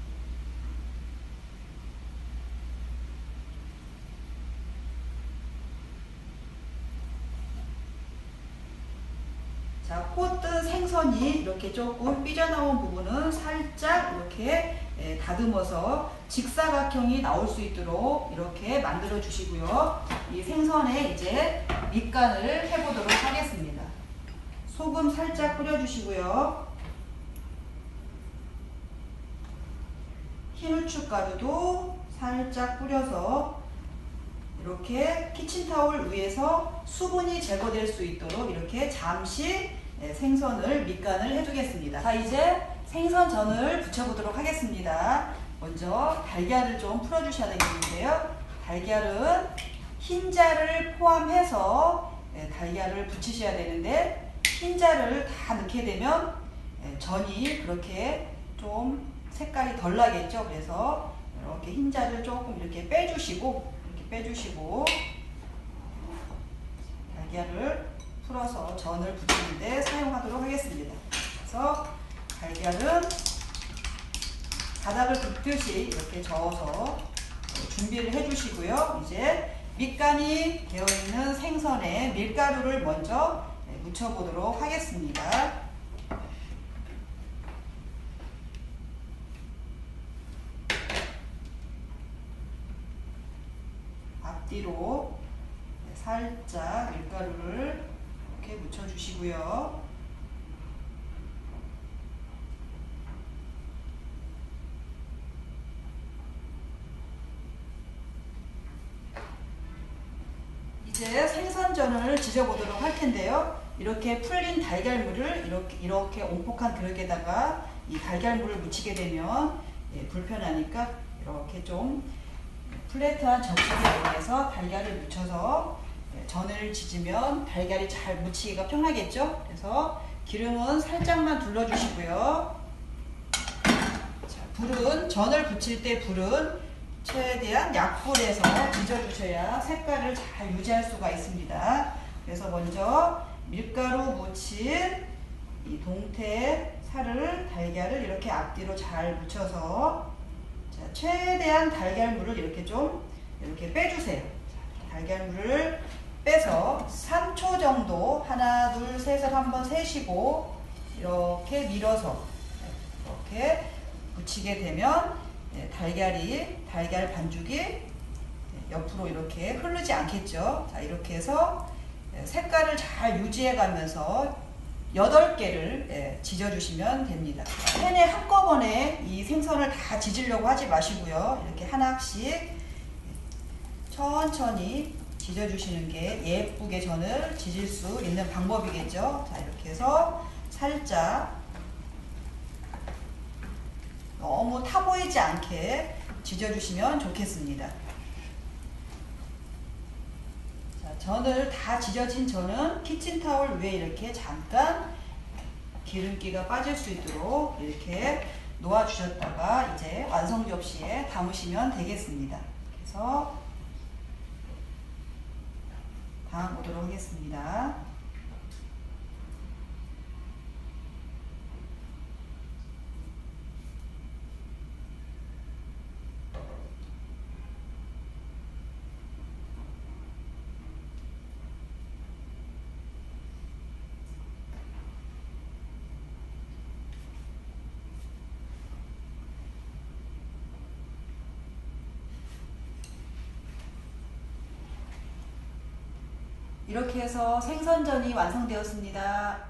A: 자, 코 뜬 생선이 이렇게 조금 삐져나온 부분은 살짝 이렇게 예, 다듬어서 직사각형이 나올 수 있도록 이렇게 만들어 주시고요. 이 생선에 이제 밑간을 해보도록 하겠습니다. 소금 살짝 뿌려주시고요. 흰 후춧가루도 살짝 뿌려서 이렇게 키친타올 위에서 수분이 제거될 수 있도록 이렇게 잠시 생선을 밑간을 해두겠습니다. 자, 이제 생선전을 부쳐보도록 하겠습니다. 먼저 달걀을 좀 풀어주셔야 되겠는데요. 달걀은 흰자를 포함해서 달걀을 부치셔야 되는데 흰자를 다 넣게 되면 전이 그렇게 좀 색깔이 덜 나겠죠. 그래서 이렇게 흰자를 조금 이렇게 빼주시고 이렇게 빼주시고 달걀을 풀어서 전을 부치는데 사용하도록 하겠습니다. 그래서 달걀은 바닥을 긁듯이 이렇게 저어서 준비를 해주시고요. 이제 밑간이 되어 있는 생선에 밀가루를 먼저 묻혀보도록 하겠습니다. 앞뒤로 살짝 밀가루를 이렇게 묻혀주시고요. 이제 생선전을 지져보도록 할 텐데요. 이렇게 풀린 달걀물을 이렇게, 이렇게 온폭한 그릇에다가 이 달걀물을 묻히게 되면 예, 불편하니까 이렇게 좀 플랫한 접시를 이용해서 달걀을 묻혀서 전을 지지면 달걀이 잘 묻히기가 편하겠죠. 그래서 기름은 살짝만 둘러주시고요. 자, 불은 전을 부칠 때 불은 최대한 약불에서 지져주셔야 색깔을 잘 유지할 수가 있습니다. 그래서 먼저 밀가루 묻힌 이 동태 살을 달걀을 이렇게 앞뒤로 잘 묻혀서 자, 최대한 달걀물을 이렇게 좀 이렇게 빼주세요. 자, 달걀물을 빼서 삼 초 정도 하나 둘 셋을 한번 세시고 이렇게 밀어서 이렇게 묻히게 되면 달걀이 달걀 반죽이 옆으로 이렇게 흐르지 않겠죠. 자, 이렇게 해서 색깔을 잘 유지해 가면서 여덟 개를 지져주시면 됩니다. 팬에 한꺼번에 이 생선을 다 지지려고 하지 마시고요. 이렇게 하나씩 천천히 지져주시는 게 예쁘게 전을 지질 수 있는 방법이겠죠. 자, 이렇게 해서 살짝 너무 타 보이지 않게 지져주시면 좋겠습니다. 자, 전을 다 지져진 전은 키친타올 위에 이렇게 잠깐 기름기가 빠질 수 있도록 이렇게 놓아주셨다가 이제 완성 접시에 담으시면 되겠습니다. 그래서 담아보도록 하겠습니다. 이렇게 해서 생선전이 완성되었습니다.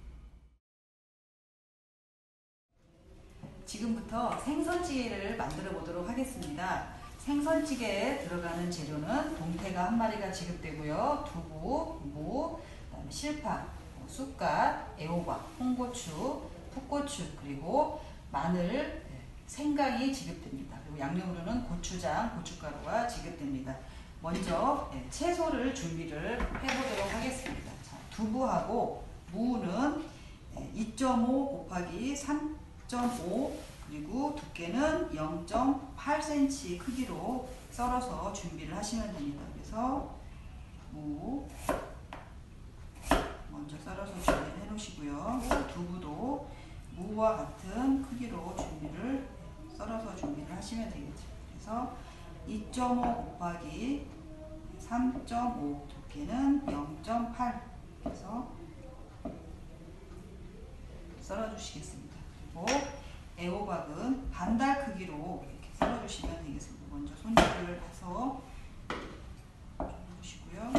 A: 지금부터 생선찌개를 만들어 보도록 하겠습니다. 생선찌개에 들어가는 재료는 동태가 한 마리가 지급되고요. 두부, 무, 그다음에 실파, 쑥갓, 애호박, 홍고추, 풋고추, 그리고 마늘 생강이 지급됩니다. 그리고 양념으로는 고추장, 고춧가루가 지급됩니다. 먼저 예, 채소를 준비를 해보도록 하겠습니다. 자, 두부하고 무는 예, 이 점 오 곱하기 삼 점 오 그리고 두께는 영 점 팔 센티미터 크기로 썰어서 준비를 하시면 됩니다. 그래서 무 먼저 썰어서 준비를 해 놓으시고요. 두부도 무와 같은 크기로 준비를 썰어서 준비를 하시면 되겠죠. 그래서 이 점 오 곱하기 삼 점 오 두께는 영 점 팔 해서 썰어 주시겠습니다. 그리고 애호박은 반달 크기로 이렇게 썰어 주시면 되겠습니다. 먼저 손질을 해서 주시고요.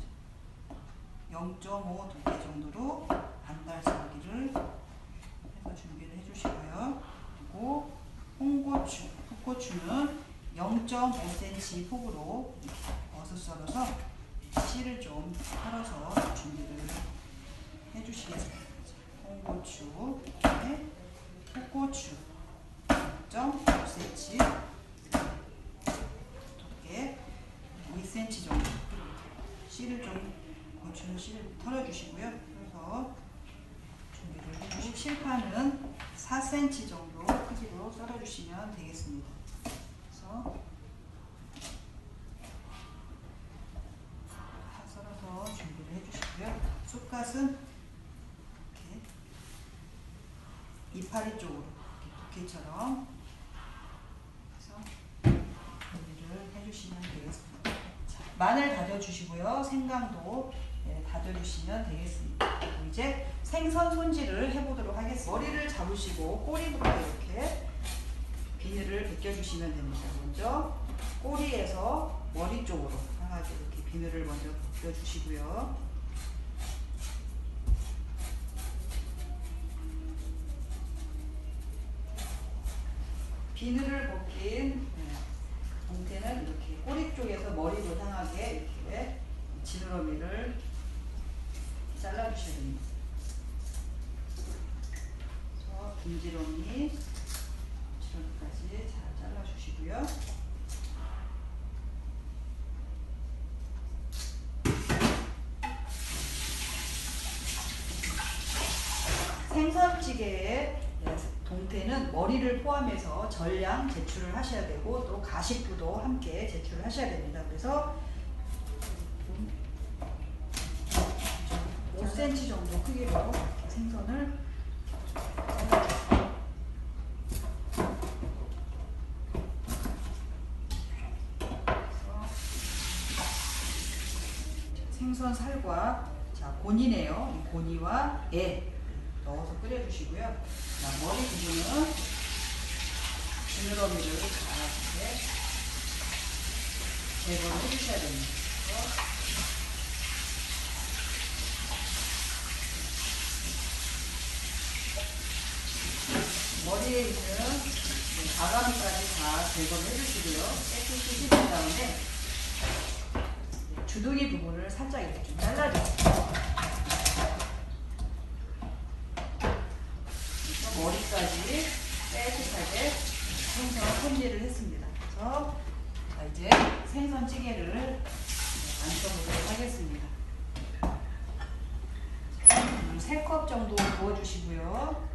A: 영 점 오 두께 정도로 반달 썰기를 해서 준비를 해 주시고요. 그리고 홍고추, 풋고추는 영 점 오 센티미터 폭으로 버섯 썰어서 씨를 좀 털어서 준비를 해 주시겠습니다. 홍고추, 그다음에 풋고추 영 점 오 센티미터 두께 이 센티미터 정도 씨를 좀 고추는 씨를 털어주시고요. 그래서 준비를 해주시고 실파는 사 센티미터 정도 크기로 썰어주시면 되겠습니다. 그래서 다 썰어서 준비를 해주시고요. 쑥갓은 이렇게 이파리 쪽으로 이렇게 두께처럼 해서 준비를 해주시면 되겠습니다. 자, 마늘 다져주시고요. 생강도 네, 다져주시면 되겠습니다. 그리고 이제 생선 손질을 해보도록 하겠습니다. 머리를 잡으시고 꼬리부터 이렇게 비늘을 벗겨주시면 됩니다. 먼저 꼬리에서 머리 쪽으로 향하게 이렇게 비늘을 먼저 벗겨주시고요. 비늘을 벗긴 봉태는 이렇게 꼬리 쪽에서 머리로 향하게 이렇게 지느러미를 잘라주셔야 됩니다. 그래서 김지렁이, 지렁이까지 잘 잘라주시고요. 생선찌개의 동태는 머리를 포함해서 전량 제출을 하셔야 되고 또 가식부도 함께 제출을 하셔야 됩니다. 그래서 오 센티미터 정도 크기로 생선을 잘라주세요. 생선 살과 자, 고니네요. 이 고니와 애 넣어서 끓여주시고요. 자, 머리 부분은 지느러미를 잘 이렇게 제거를 해주셔야 됩니다. 머리에 있는 아가미까지 다 제거를 해주시고요. 깨끗이 씻은 다음에 주둥이 부분을 살짝 이렇게 좀 잘라주세요. 머리까지 깨끗하게 생선 손질을 했습니다. 그래서 자, 이제 생선찌개를 안쳐보도록 하겠습니다. 물 세 컵 정도 부어주시고요.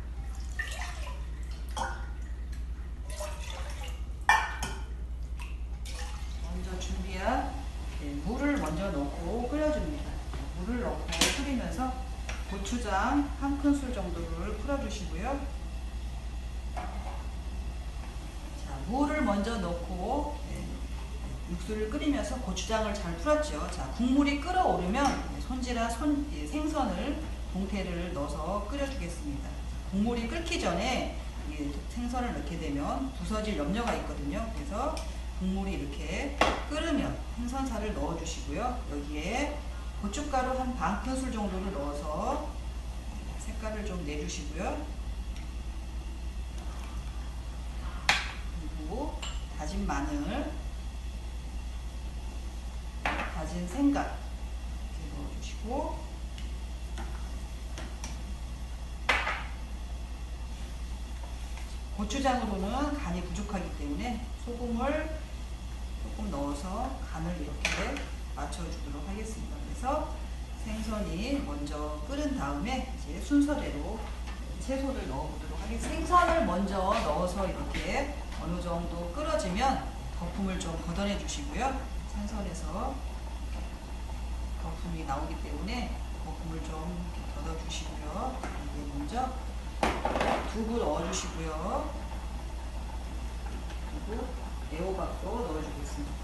A: 먼저 준비한 물을 먼저 넣고 끓여줍니다. 물을 넣고 끓이면서 고추장 한 큰술 정도를 풀어주시고요. 자, 물을 먼저 넣고 네, 육수를 끓이면서 고추장을 잘 풀었죠. 자, 국물이 끓어오르면 손질한 손, 예, 생선을 동태를 넣어서 끓여주겠습니다. 국물이 끓기 전에 예, 생선을 넣게 되면 부서질 염려가 있거든요. 그래서 국물이 이렇게 끓으면 생선살을 넣어주시고요. 여기에 고춧가루 한 반 큰술 정도를 넣어서 색깔을 좀 내주시고요. 그리고 다진 마늘, 다진 생강 이렇게 넣어주시고 고추장으로는 간이 부족하기 때문에 소금을 조금 넣어서 간을 이렇게 맞춰주도록 하겠습니다. 그래서 생선이 먼저 끓은 다음에 이제 순서대로 채소를 넣어보도록 하겠습니다. 생선을 먼저 넣어서 이렇게 어느 정도 끓어지면 거품을 좀 걷어내 주시고요. 생선에서 거품이 나오기 때문에 거품을 좀 이렇게 걷어주시고요. 이제 먼저 두부 넣어주시고요. 그리고 애호박도 넣어주겠습니다.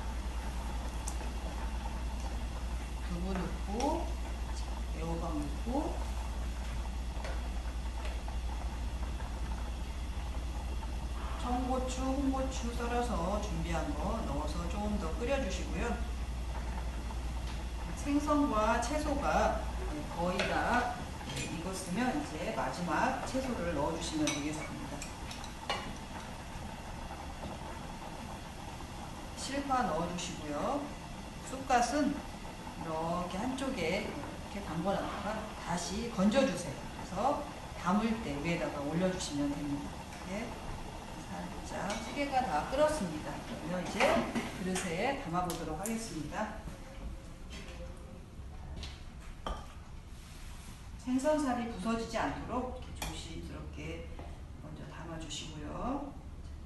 A: 두부 넣고 애호박 넣고 청고추, 홍고추 썰어서 준비한 거 넣어서 조금 더 끓여주시고요. 생선과 채소가 거의 다 익었으면 이제 마지막 채소를 넣어주시면 되겠습니다. 실파 넣어주시고요. 쑥갓은 이렇게 한쪽에 이렇게 담궈놨다가 다시 건져주세요. 그래서 담을 때 위에다가 올려주시면 됩니다. 이렇게 살짝 찌개가 다 끓었습니다. 그러면 이제 그릇에 담아보도록 하겠습니다. 생선살이 부서지지 않도록 이렇게 조심스럽게 먼저 담아주시고요.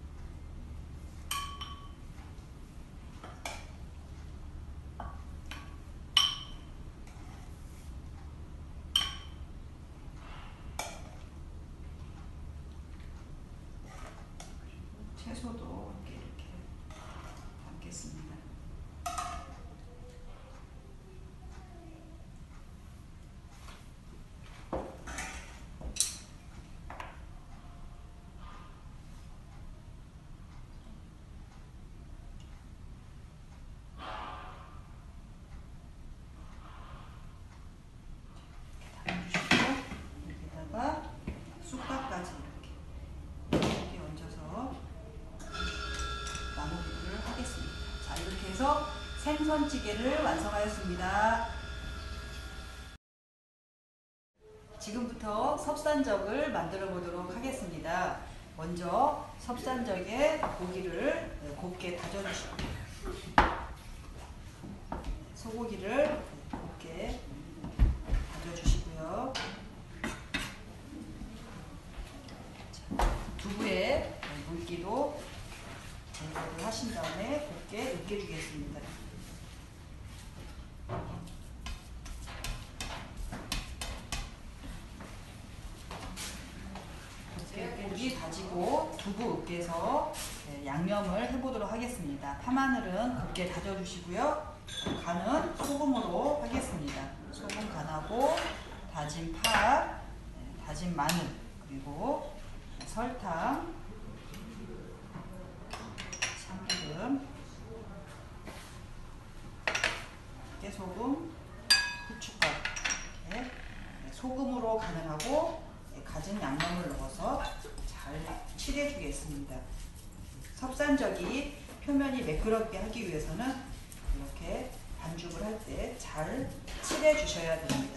A: 채소도 이렇게, 이렇게 담겠습니다. 여기다가 쑥갓까지 이렇게 이렇게 얹어서 마무리를 하겠습니다. 자, 이렇게 해서 생선찌개를 완성하였습니다. 지금부터 섭산적을 만들어 보도록 하겠습니다. 먼저 섭산적에 고기를 곱게 다져주시고 소고기를 곱게 다져주시고요. 두부에 물기도 제거를 하신 다음에 곱게 으깨주겠습니다. 고기 다지고 두부 으깨서 양념을 해보도록 하겠습니다. 파마늘은 곱게 다져주시고요. 간은 소금으로 하겠습니다. 소금 간하고 다진 파, 다진 마늘, 그리고 설탕, 참기름, 깨소금, 후춧가루 이렇게 소금으로 간을 하고 가진 양념을 넣어서 잘 칠해 주겠습니다. 섭산적이 표면이 매끄럽게 하기 위해서는 이렇게 반죽을 할 때 잘 칠해 주셔야 됩니다.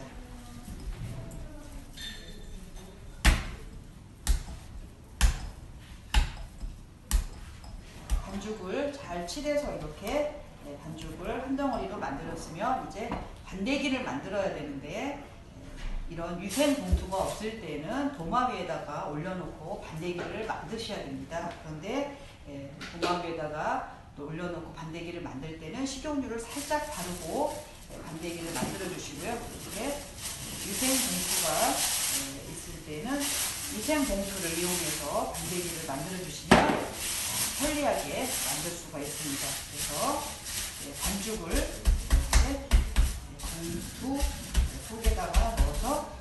A: 반죽을 잘 칠해서 이렇게 반죽을 한 덩어리로 만들었으면 이제 반대기를 만들어야 되는데 이런 유생 봉투가 없을 때는 도마 위에다가 올려놓고 반대기를 만드셔야 됩니다. 그런데 도마 위에다가 올려놓고 반대기를 만들 때는 식용유를 살짝 바르고 반대기를 만들어 주시고요. 이렇게 유생 봉투가 있을 때는 유생 봉투를 이용해서 반대기를 만들어 주시면 편리하게 만들 수가 있습니다. 그래서 반죽을 이렇게 봉투 속에다가 넣어서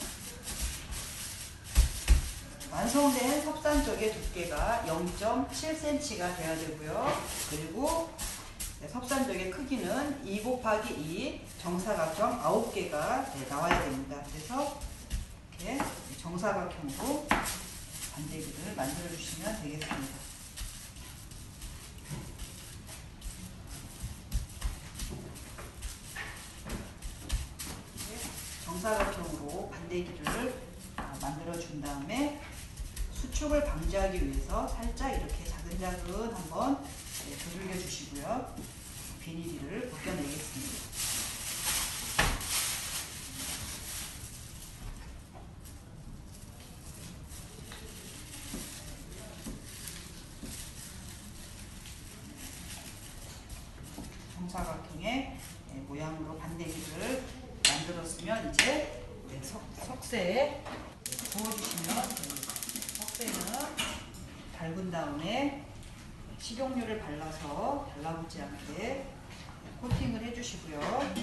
A: 완성된 섭산적의 두께가 영 점 칠 센티미터가 되어야 되고요. 그리고 섭산적의 크기는 이 곱하기 이 정사각형 아홉 개가 나와야 됩니다. 그래서 이렇게 정사각형으로 반대기를 만들어 주시면 되겠습니다. 정사각형으로 반대기를 만들어 준 다음에 수축 축축을 방지하기 위해서 살짝 이렇게 자근자근 한번 네, 두들겨 주시고요. 비닐을 벗겨내겠습니다. 정사각형의 네, 모양으로 반대기를 만들었으면 이제 네, 석, 석쇠에 부어주시면 됩니다. 석쇠는 달군 다음에 식용유를 발라서 달라붙지 않게 코팅을 해주시고요.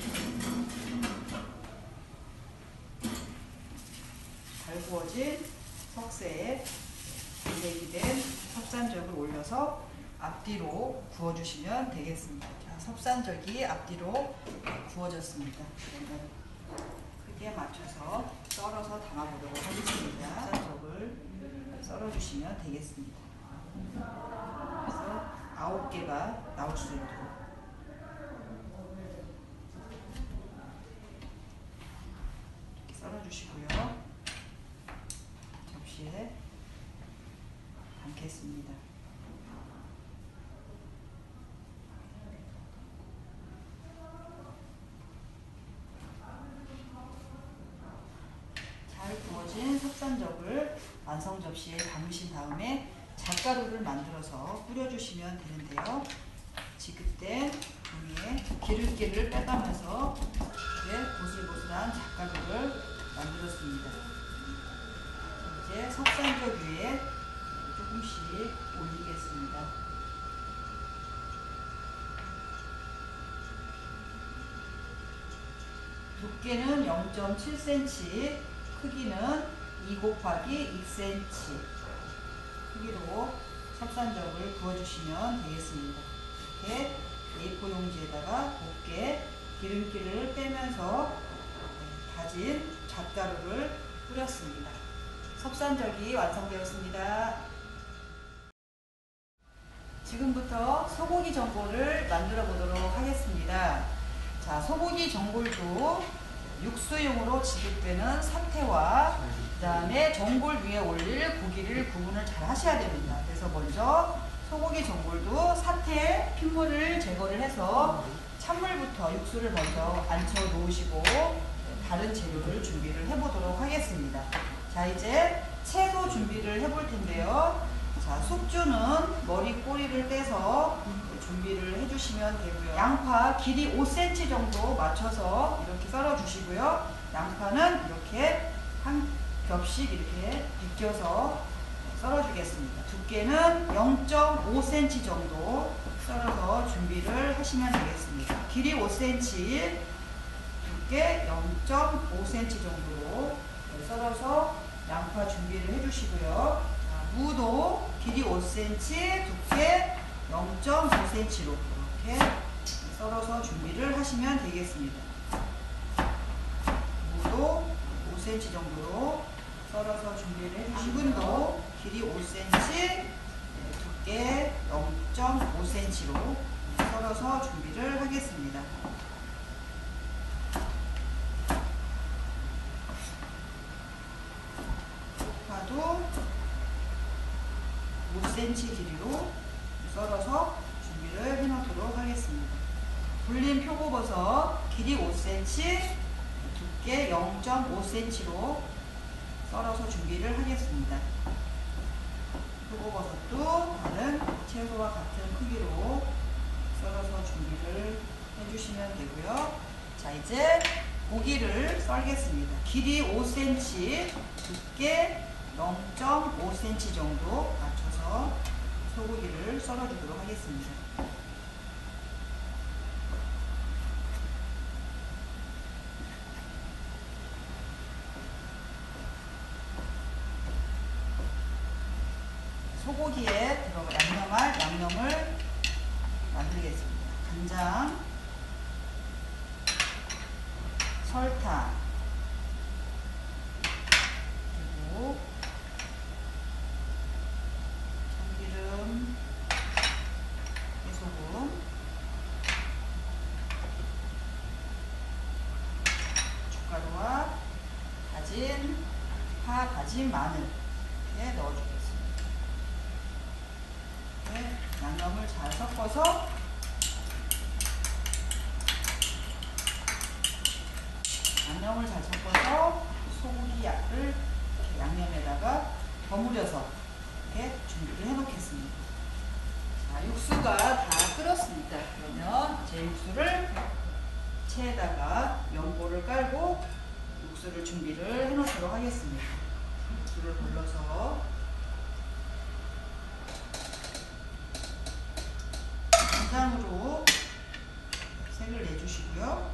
A: 잘 구워진 석쇠에 반대기된 섭산적을 올려서 앞뒤로 구워주시면 되겠습니다. 자, 섭산적이 앞뒤로 구워졌습니다. 크기에 맞춰서 썰어서 담아보도록 하겠습니다. 섭산적을 썰어주시면 되겠습니다. 그래서 아홉 개가 나올 수 있도록 이렇게 썰어주시고요. 접시에 담겠습니다. 잘 구워진 섭산적을 완성 접시에 담으신 다음에 잣가루를 만들어서 뿌려주시면 되는데요. 지그때 종이에 기름기를 빼가면서 이제 보슬보슬한 잣가루를 만들었습니다. 이제 섭산적 위에 조금씩 올리겠습니다. 두께는 영 점 칠 센티미터, 크기는 이 곱하기 이 센티미터 크기로 섭산적을 부어주시면 되겠습니다. 이렇게 에이포 용지에다가 곱게 기름기를 빼면서 다진 잣가루를 뿌렸습니다. 섭산적이 완성되었습니다. 지금부터 소고기 전골을 만들어 보도록 하겠습니다. 자, 소고기 전골도 육수용으로 지급되는 사태와 그 다음에 전골 위에 올릴 고기를 구분을 잘 하셔야 됩니다. 그래서 먼저 소고기 전골도 사태 핏물을 제거를 해서 찬물부터 육수를 먼저 앉혀 놓으시고 다른 재료를 준비를 해 보도록 하겠습니다. 자, 이제 채소 준비를 해 볼 텐데요. 자, 숙주는 머리 꼬리를 떼서 준비를 해주시면 되고요. 양파 길이 오 센티미터 정도 맞춰서 이렇게 썰어 주시고요. 양파는 이렇게 한 겹씩 이렇게 비껴서 썰어 주겠습니다. 두께는 영 점 오 센티미터 정도 썰어서 준비를 하시면 되겠습니다. 길이 오 센티미터, 두께 영 점 오 센티미터 정도로 썰어서 양파 준비를 해주시고요. 자, 무도 길이 오 센티미터, 두께 영 점 오 센티미터로 이렇게 썰어서 준비를 하시면 되겠습니다. 무도 오 센티미터 정도로 썰어서 준비를 해주시고요. 당근도 길이 오 센티미터, 두께 영 점 오 센티미터로 썰어서 준비를 하겠습니다. 쪽파도 오 센티미터 길이로 썰어서 준비를 해 놓도록 하겠습니다. 불린 표고버섯 길이 오 센티미터, 두께 영 점 오 센티미터로 썰어서 준비를 하겠습니다. 표고버섯도 다른 채소와 같은 크기로 썰어서 준비를 해주시면 되고요. 자, 이제 고기를 썰겠습니다. 길이 오 센티미터, 두께 영 점 오 센티미터 정도 맞춰서 소고기를 썰어주도록 하겠습니다. 소고기에 들어가 양념할 양념을 만들겠습니다. 간장, 설탕, 그리고 참기름, 깨소금, 춧가루와 다진 파, 다진 마늘 이렇게 넣어주겠습니다. 양념을 잘 섞어서 양념을 잘 섞어서 소고기 약을 양념에다가 버무려서 이렇게 준비를 해 놓겠습니다. 자, 육수가 다 끓었습니다. 그러면 이제 육수를 체에다가 면보를 깔고 육수를 준비를 해 놓도록 하겠습니다. 육수를 불러서 간장으로 색을 내주시고요.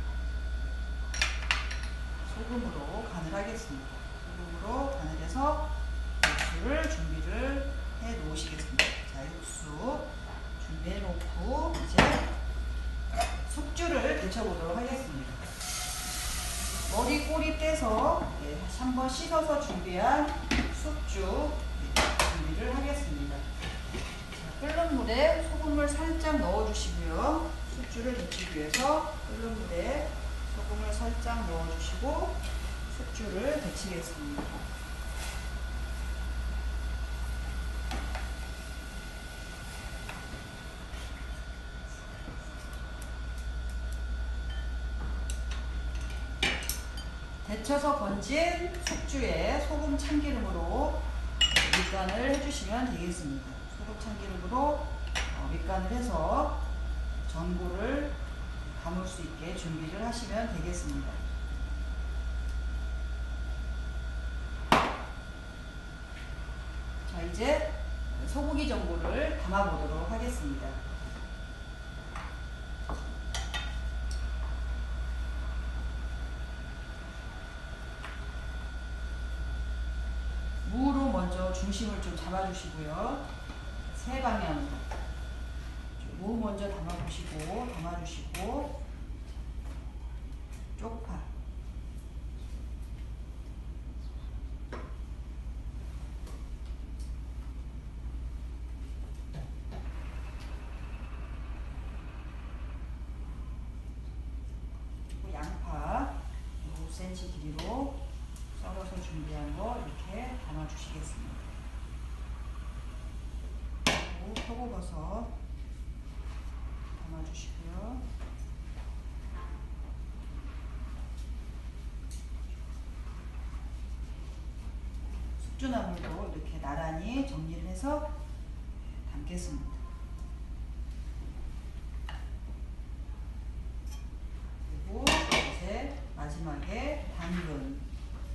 A: 소금으로 간을 하겠습니다. 소금으로 간을 해서 육수를 준비를 해 놓으시겠습니다. 자, 육수 준비해 놓고 이제 숙주를 데쳐보도록 하겠습니다. 머리 꼬리 떼서 네, 한번 씻어서 준비한 숙주 준비를 하겠습니다. 자, 끓는 물에 소금을 살짝 넣어주시고요. 숙주를 데치기 위해서 끓는 물에 소금을 살짝 넣어주시고 숙주를 데치겠습니다. 데쳐서 건진 숙주에 소금 참기름으로 밑간을 해주시면 되겠습니다. 소금 참기름으로 밑간을 해서 전골을 담을 수 있게 준비를 하시면 되겠습니다. 자, 이제 소고기 전골을 담아 보도록 하겠습니다. 무로 먼저 중심을 좀 잡아주시고요. 세 방향으로 무 먼저 담아보시고 담아주시고 쪽파 그리고 양파 오 센티미터 길이로 썰어서 준비한 거 이렇게 담아주시겠습니다. 그리고 표고버섯 담아주시고요. 숙주나물도 이렇게 나란히 정리를 해서 담겠습니다. 그리고 이제 마지막에 당근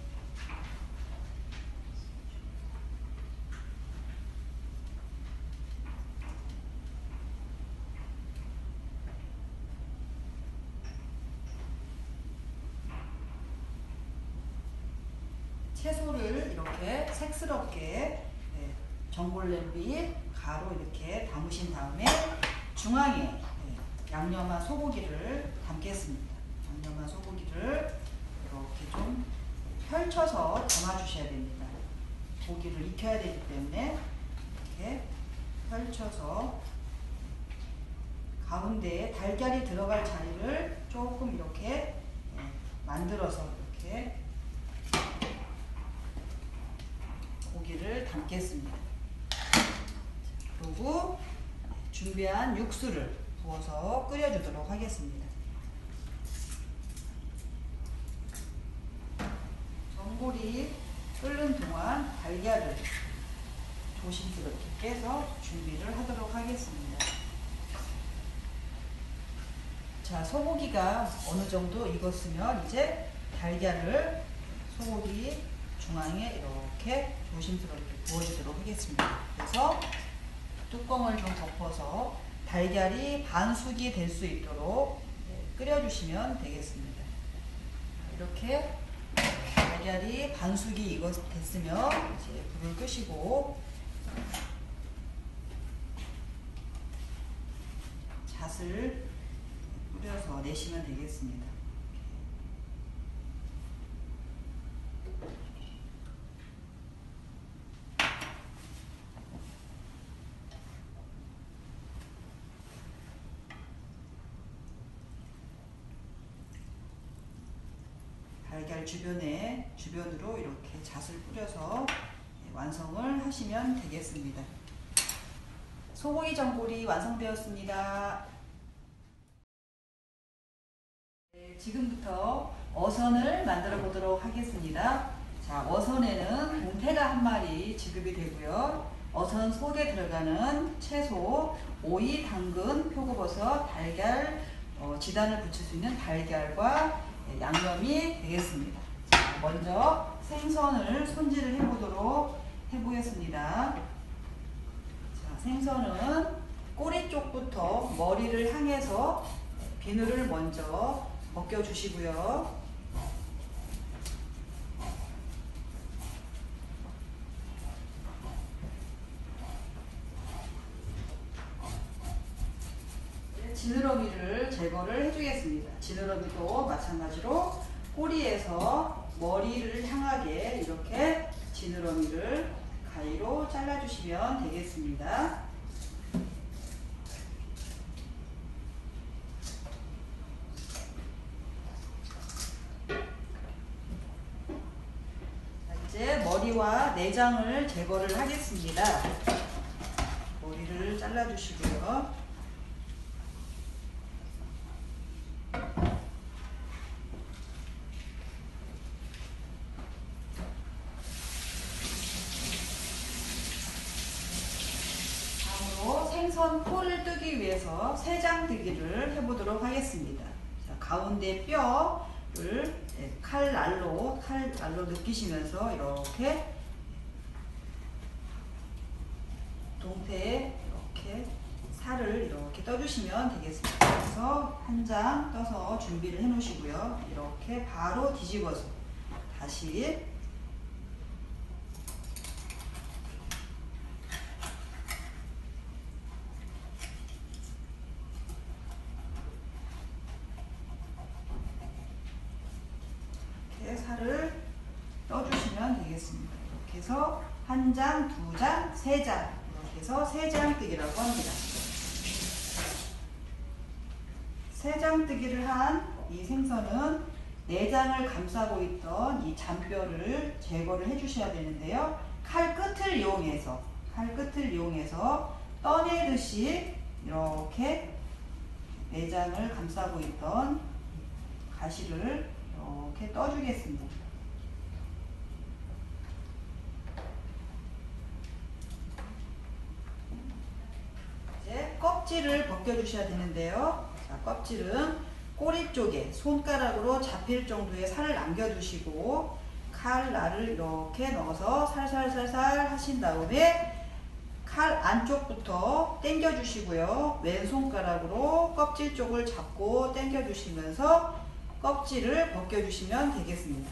A: 채소를 이렇게 색스럽게 네, 전골 냄비 가로 이렇게 담으신 다음에 중앙에 네, 양념한 소고기를 담겠습니다. 양념한 소고기를 이렇게 좀 펼쳐서 담아주셔야 됩니다. 고기를 익혀야 되기 때문에 이렇게 펼쳐서 가운데에 달걀이 들어갈 자리를 조금 이렇게 네, 만들어서 이렇게 고기를 담겠습니다. 그리고 준비한 육수를 부어서 끓여주도록 하겠습니다. 전골이 끓는 동안 달걀을 조심스럽게 깨서 준비를 하도록 하겠습니다. 자, 소고기가 어느 정도 익었으면 이제 달걀을 소고기 중앙에 이렇게 조심스럽게 부어주도록 하겠습니다. 그래서 뚜껑을 좀 덮어서 달걀이 반숙이 될 수 있도록 끓여주시면 되겠습니다. 이렇게 달걀이 반숙이 익어 됐으면 이제 불을 끄시고 잣을 뿌려서 내시면 되겠습니다. 달걀 주변에 주변으로 이렇게 잣을 뿌려서 완성을 하시면 되겠습니다. 소고기 전골이 완성되었습니다. 네, 지금부터 어선을 만들어 보도록 하겠습니다. 자, 어선에는 동태가 한 마리 지급이 되고요. 어선 속에 들어가는 채소, 오이, 당근, 표고버섯, 달걀, 어, 지단을 붙일 수 있는 달걀과 양념이 되겠습니다. 자, 먼저 생선을 손질을 해보도록 해보겠습니다. 자, 생선은 꼬리 쪽부터 머리를 향해서 비늘을 먼저 벗겨주시고요. 지느러미를 제거를 해주겠습니다. 지느러미도 마찬가지로 꼬리에서 머리를 향하게 이렇게 지느러미를 가위로 잘라주시면 되겠습니다. 이제 머리와 내장을 제거를 하겠습니다. 머리를 잘라주시고요. 생선 포를 뜨기 위해서 세장뜨기를 해보도록 하겠습니다. 자, 가운데 뼈를 칼날로 칼날로 느끼시면서 이렇게 동태에 이렇게 살을 이렇게 떠주시면 되겠습니다. 그래서 한 장 떠서 준비를 해 놓으시고요. 이렇게 바로 뒤집어서 다시 살을 떠주시면 되겠습니다. 이렇게 해서 한 장, 두 장, 세 장 이렇게 해서 세 장 뜨기라고 합니다. 세 장 뜨기를 한 이 생선은 내장을 감싸고 있던 이 잔뼈를 제거를 해주셔야 되는데요. 칼 끝을 이용해서 칼 끝을 이용해서 떠내듯이 이렇게 내장을 감싸고 있던 가시를 이렇게 떠주겠습니다. 이제 껍질을 벗겨주셔야 되는데요. 자, 껍질은 꼬리 쪽에 손가락으로 잡힐 정도의 살을 남겨두시고 칼날을 이렇게 넣어서 살살살살 하신 다음에 칼 안쪽부터 당겨주시고요. 왼손가락으로 껍질 쪽을 잡고 당겨주시면서 껍질을 벗겨주시면 되겠습니다.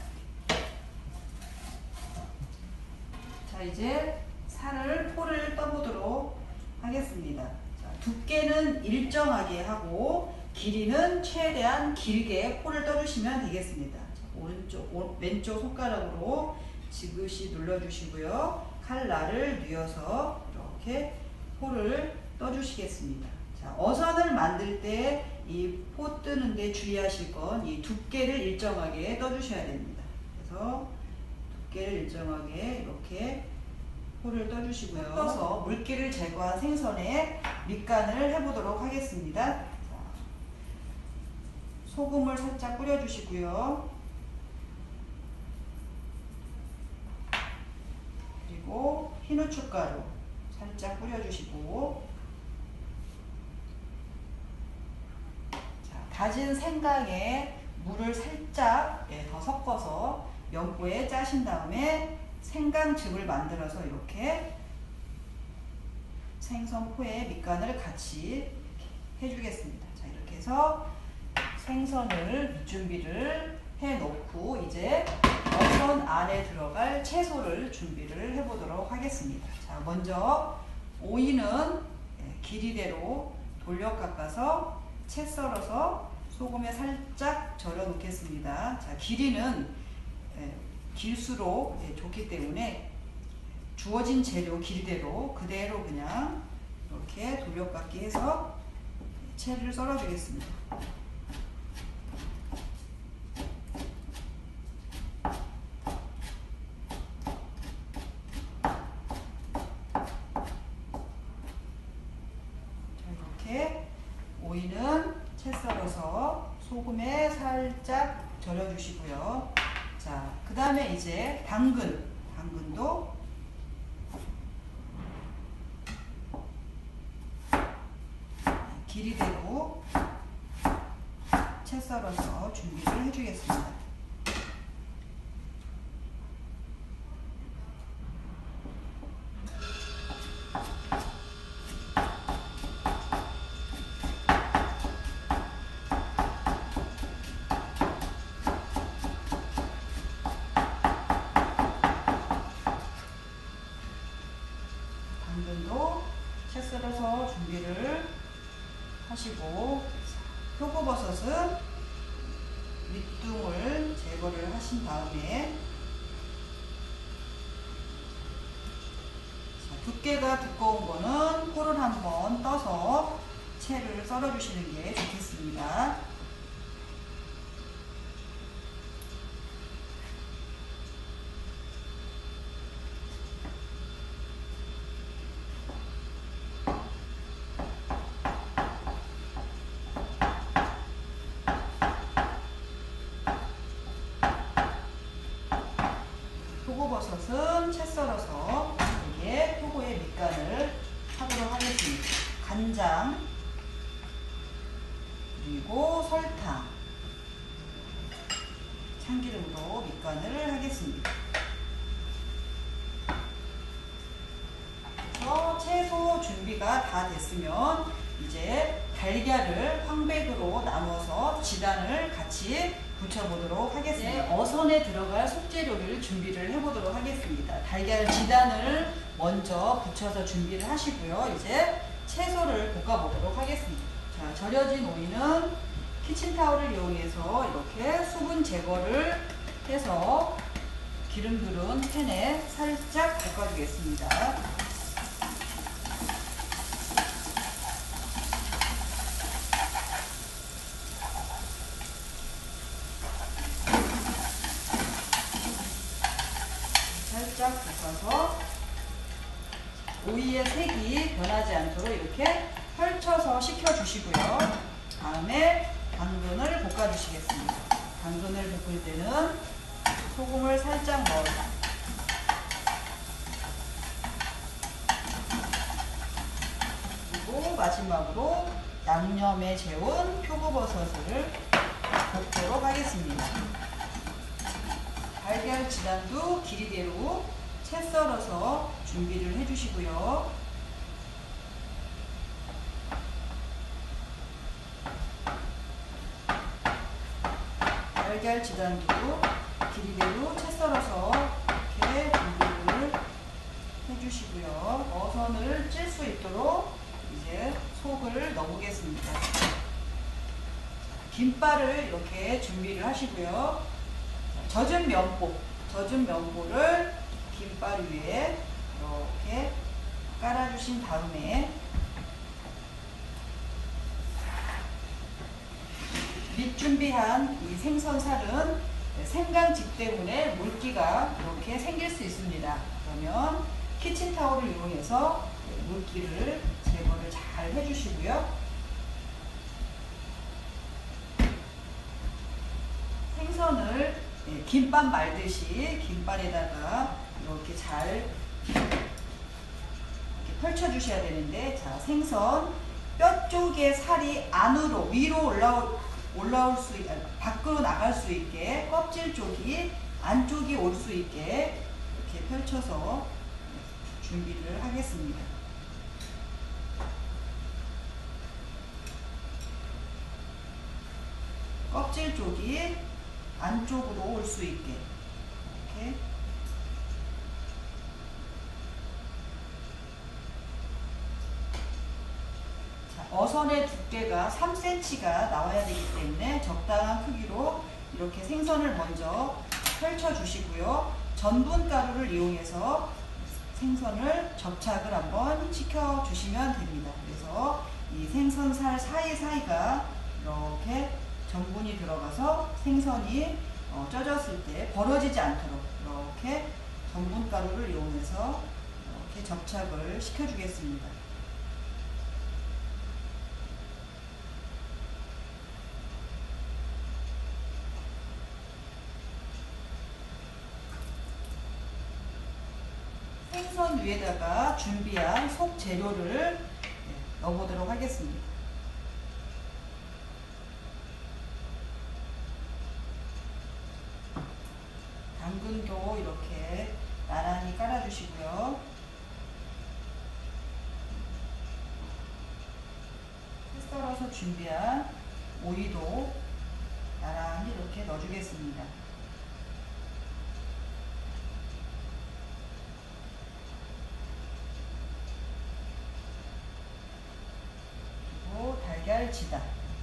A: 자, 이제 살을 포를 떠보도록 하겠습니다. 자, 두께는 일정하게 하고 길이는 최대한 길게 포를 떠주시면 되겠습니다. 자, 오른쪽, 오, 왼쪽 손가락으로 지그시 눌러주시고요. 칼날을 뉘어서 이렇게 포를 떠주시겠습니다. 자, 어선을 만들 때 이 포 뜨는데 주의하실 건 이 두께를 일정하게 떠주셔야 됩니다. 그래서 두께를 일정하게 이렇게 포를 떠주시고요. 떠서 물기를 제거한 생선에 밑간을 해보도록 하겠습니다. 자, 소금을 살짝 뿌려주시고요. 그리고 흰 후춧가루 살짝 뿌려주시고, 다진 생강에 물을 살짝 예, 더 섞어서 면보에 짜신 다음에 생강즙을 만들어서 이렇게 생선포에 밑간을 같이 해주겠습니다. 자, 이렇게 해서 생선을 밑준비를 해 놓고 이제 어선 안에 들어갈 채소를 준비를 해 보도록 하겠습니다. 자, 먼저 오이는 길이대로 돌려 깎아서 채 썰어서 소금에 살짝 절여 놓겠습니다. 자, 길이는 길수록 좋기 때문에 주어진 재료 길이대로 그대로 그냥 이렇게 돌려깎기 해서 채를 썰어 주겠습니다. 이렇게 오이는 채 썰어서 소금에 살짝 절여주시고요. 자, 그 다음에 이제 당근, 당근도 길이대로 채 썰어서 준비를 해주겠습니다. 당근도 채 썰어서 준비를 하시고, 표고버섯은 밑둥을 제거를 하신 다음에, 자, 두께가 두꺼운 거는 포를 한번 떠서 채를 썰어 주시는 게 좋겠습니다. 표고버섯은 채 썰어서 여기에 표고의 밑간을 하도록 하겠습니다. 간장, 그리고 설탕, 참기름으로 밑간을 하겠습니다. 그래서 채소 준비가 다 됐으면 이제 달걀을 황백으로 나눠서 지단을 같이 붙여보도록 하겠습니다. 이제 어선에 들어갈 속재료를 준비를 해보도록 하겠습니다. 달걀 지단을 먼저 붙여서 준비를 하시고요. 이제 채소를 볶아보도록 하겠습니다. 자, 절여진 오이는 키친타올을 이용해서 이렇게 수분 제거를 해서 기름 두른 팬에 살짝 볶아주겠습니다. 살짝 볶아서 오이의 색이 변하지 않도록 이렇게 펼쳐서 식혀주시고요. 다음에 당근을 볶아주시겠습니다. 당근을 볶을 때는 소금을 살짝 넣어서 그리고 마지막으로 양념에 재운 표고버섯을 볶도록 하겠습니다. 달걀 지단도 길이대로 채 썰어서 준비를 해주시고요. 달걀 지단도 길이대로 채 썰어서 이렇게 준비를 해주시고요. 어선을 찔 수 있도록 이제 속을 넣어보겠습니다. 김발을 이렇게 준비를 하시고요. 젖은 면보, 젖은 면보를 김발 위에 이렇게 깔아주신 다음에 밑 준비한 이 생선살은 생강즙 때문에 물기가 이렇게 생길 수 있습니다. 그러면 키친타올을 이용해서 물기를 제거를 잘 해주시고요. 생선을 김밥 말듯이 김발에다가 이렇게 잘 이렇게 펼쳐 주셔야 되는데, 자, 생선 뼈 쪽에 살이 안으로 위로 올라올 올라올 수 있, 밖으로 나갈 수 있게 껍질 쪽이 안쪽이 올 수 있게 이렇게 펼쳐서 준비를 하겠습니다. 껍질 쪽이 안쪽으로 올 수 있게 이렇게 어선의 두께가 삼 센티미터가 나와야 되기 때문에 적당한 크기로 이렇게 생선을 먼저 펼쳐 주시고요. 전분가루를 이용해서 생선을 접착을 한번 시켜 주시면 됩니다. 그래서 이 생선살 사이사이가 이렇게 전분이 들어가서 생선이 어, 쪄졌을 때 벌어지지 않도록 이렇게 전분가루를 이용해서 이렇게 접착을 시켜 주겠습니다. 풍선 위에다가 준비한 속 재료를 넣어보도록 하겠습니다. 당근도 이렇게 나란히 깔아주시고요. 썰어서 준비한 오이도 나란히 이렇게 넣어주겠습니다. 그리고 달걀 지단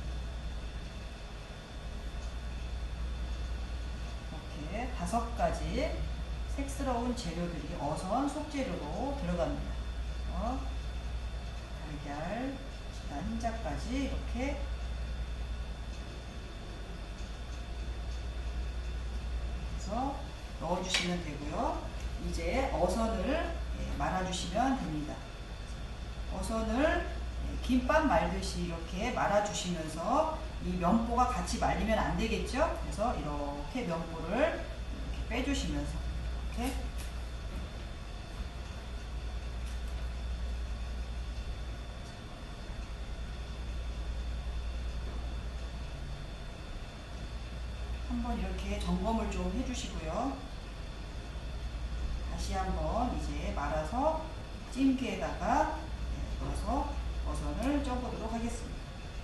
A: 이렇게 다섯 가지 색스러운 재료들이 어선 속재료로 들어갑니다. 어, 달걀 지단 흰자까지 이렇게 해서 넣어주시면 되고요. 이제 어선을 말아주시면 됩니다. 어선을 김밥 말듯이 이렇게 말아주시면서 이 면보가 같이 말리면 안 되겠죠? 그래서 이렇게 면보를 이렇게 빼주시면서 이렇게 한번 이렇게 점검을 좀 해주시고요. 다시 한번 이제 말아서 찜기에다가 넣어서 어선을 쪄보도록 하겠습니다.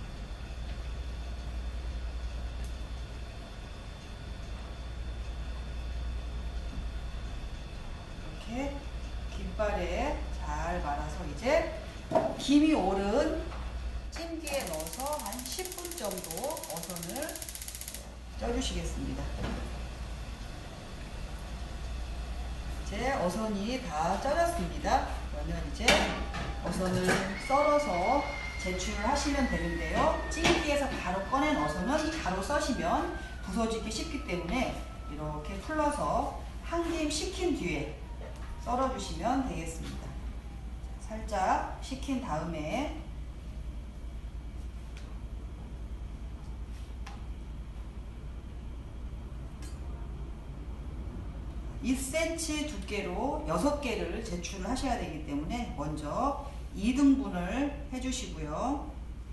A: 이렇게 김발에 잘 말아서 이제 김이 오른 찜기에 넣어서 한 십 분 정도 어선을 쪄주시겠습니다. 이제 어선이 다 쪄졌습니다. 그러면 이제 어선을 썰어서 제출을 하시면 되는데요. 찜기에서 바로 꺼낸 어선은 바로 써시면 부서지기 쉽기 때문에 이렇게 풀러서 한 김 식힌 뒤에 썰어주시면 되겠습니다. 살짝 식힌 다음에 일 센티미터 두께로 여섯 개를 제출을 하셔야 되기 때문에 먼저 이 등분을 해주시고요.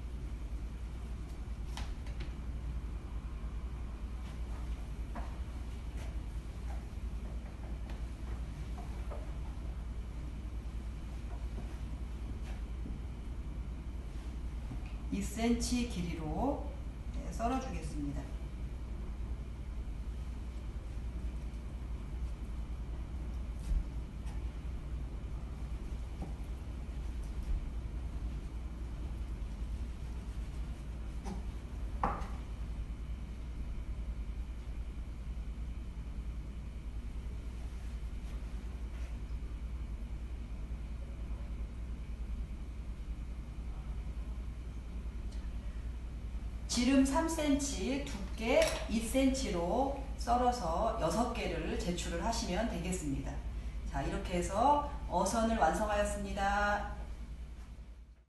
A: 이 센티미터 길이로 썰어주겠습니다. 지름 삼 센티미터, 두께 이 센티미터로 썰어서 여섯 개를 제출을 하시면 되겠습니다. 자, 이렇게 해서 어선을 완성하였습니다.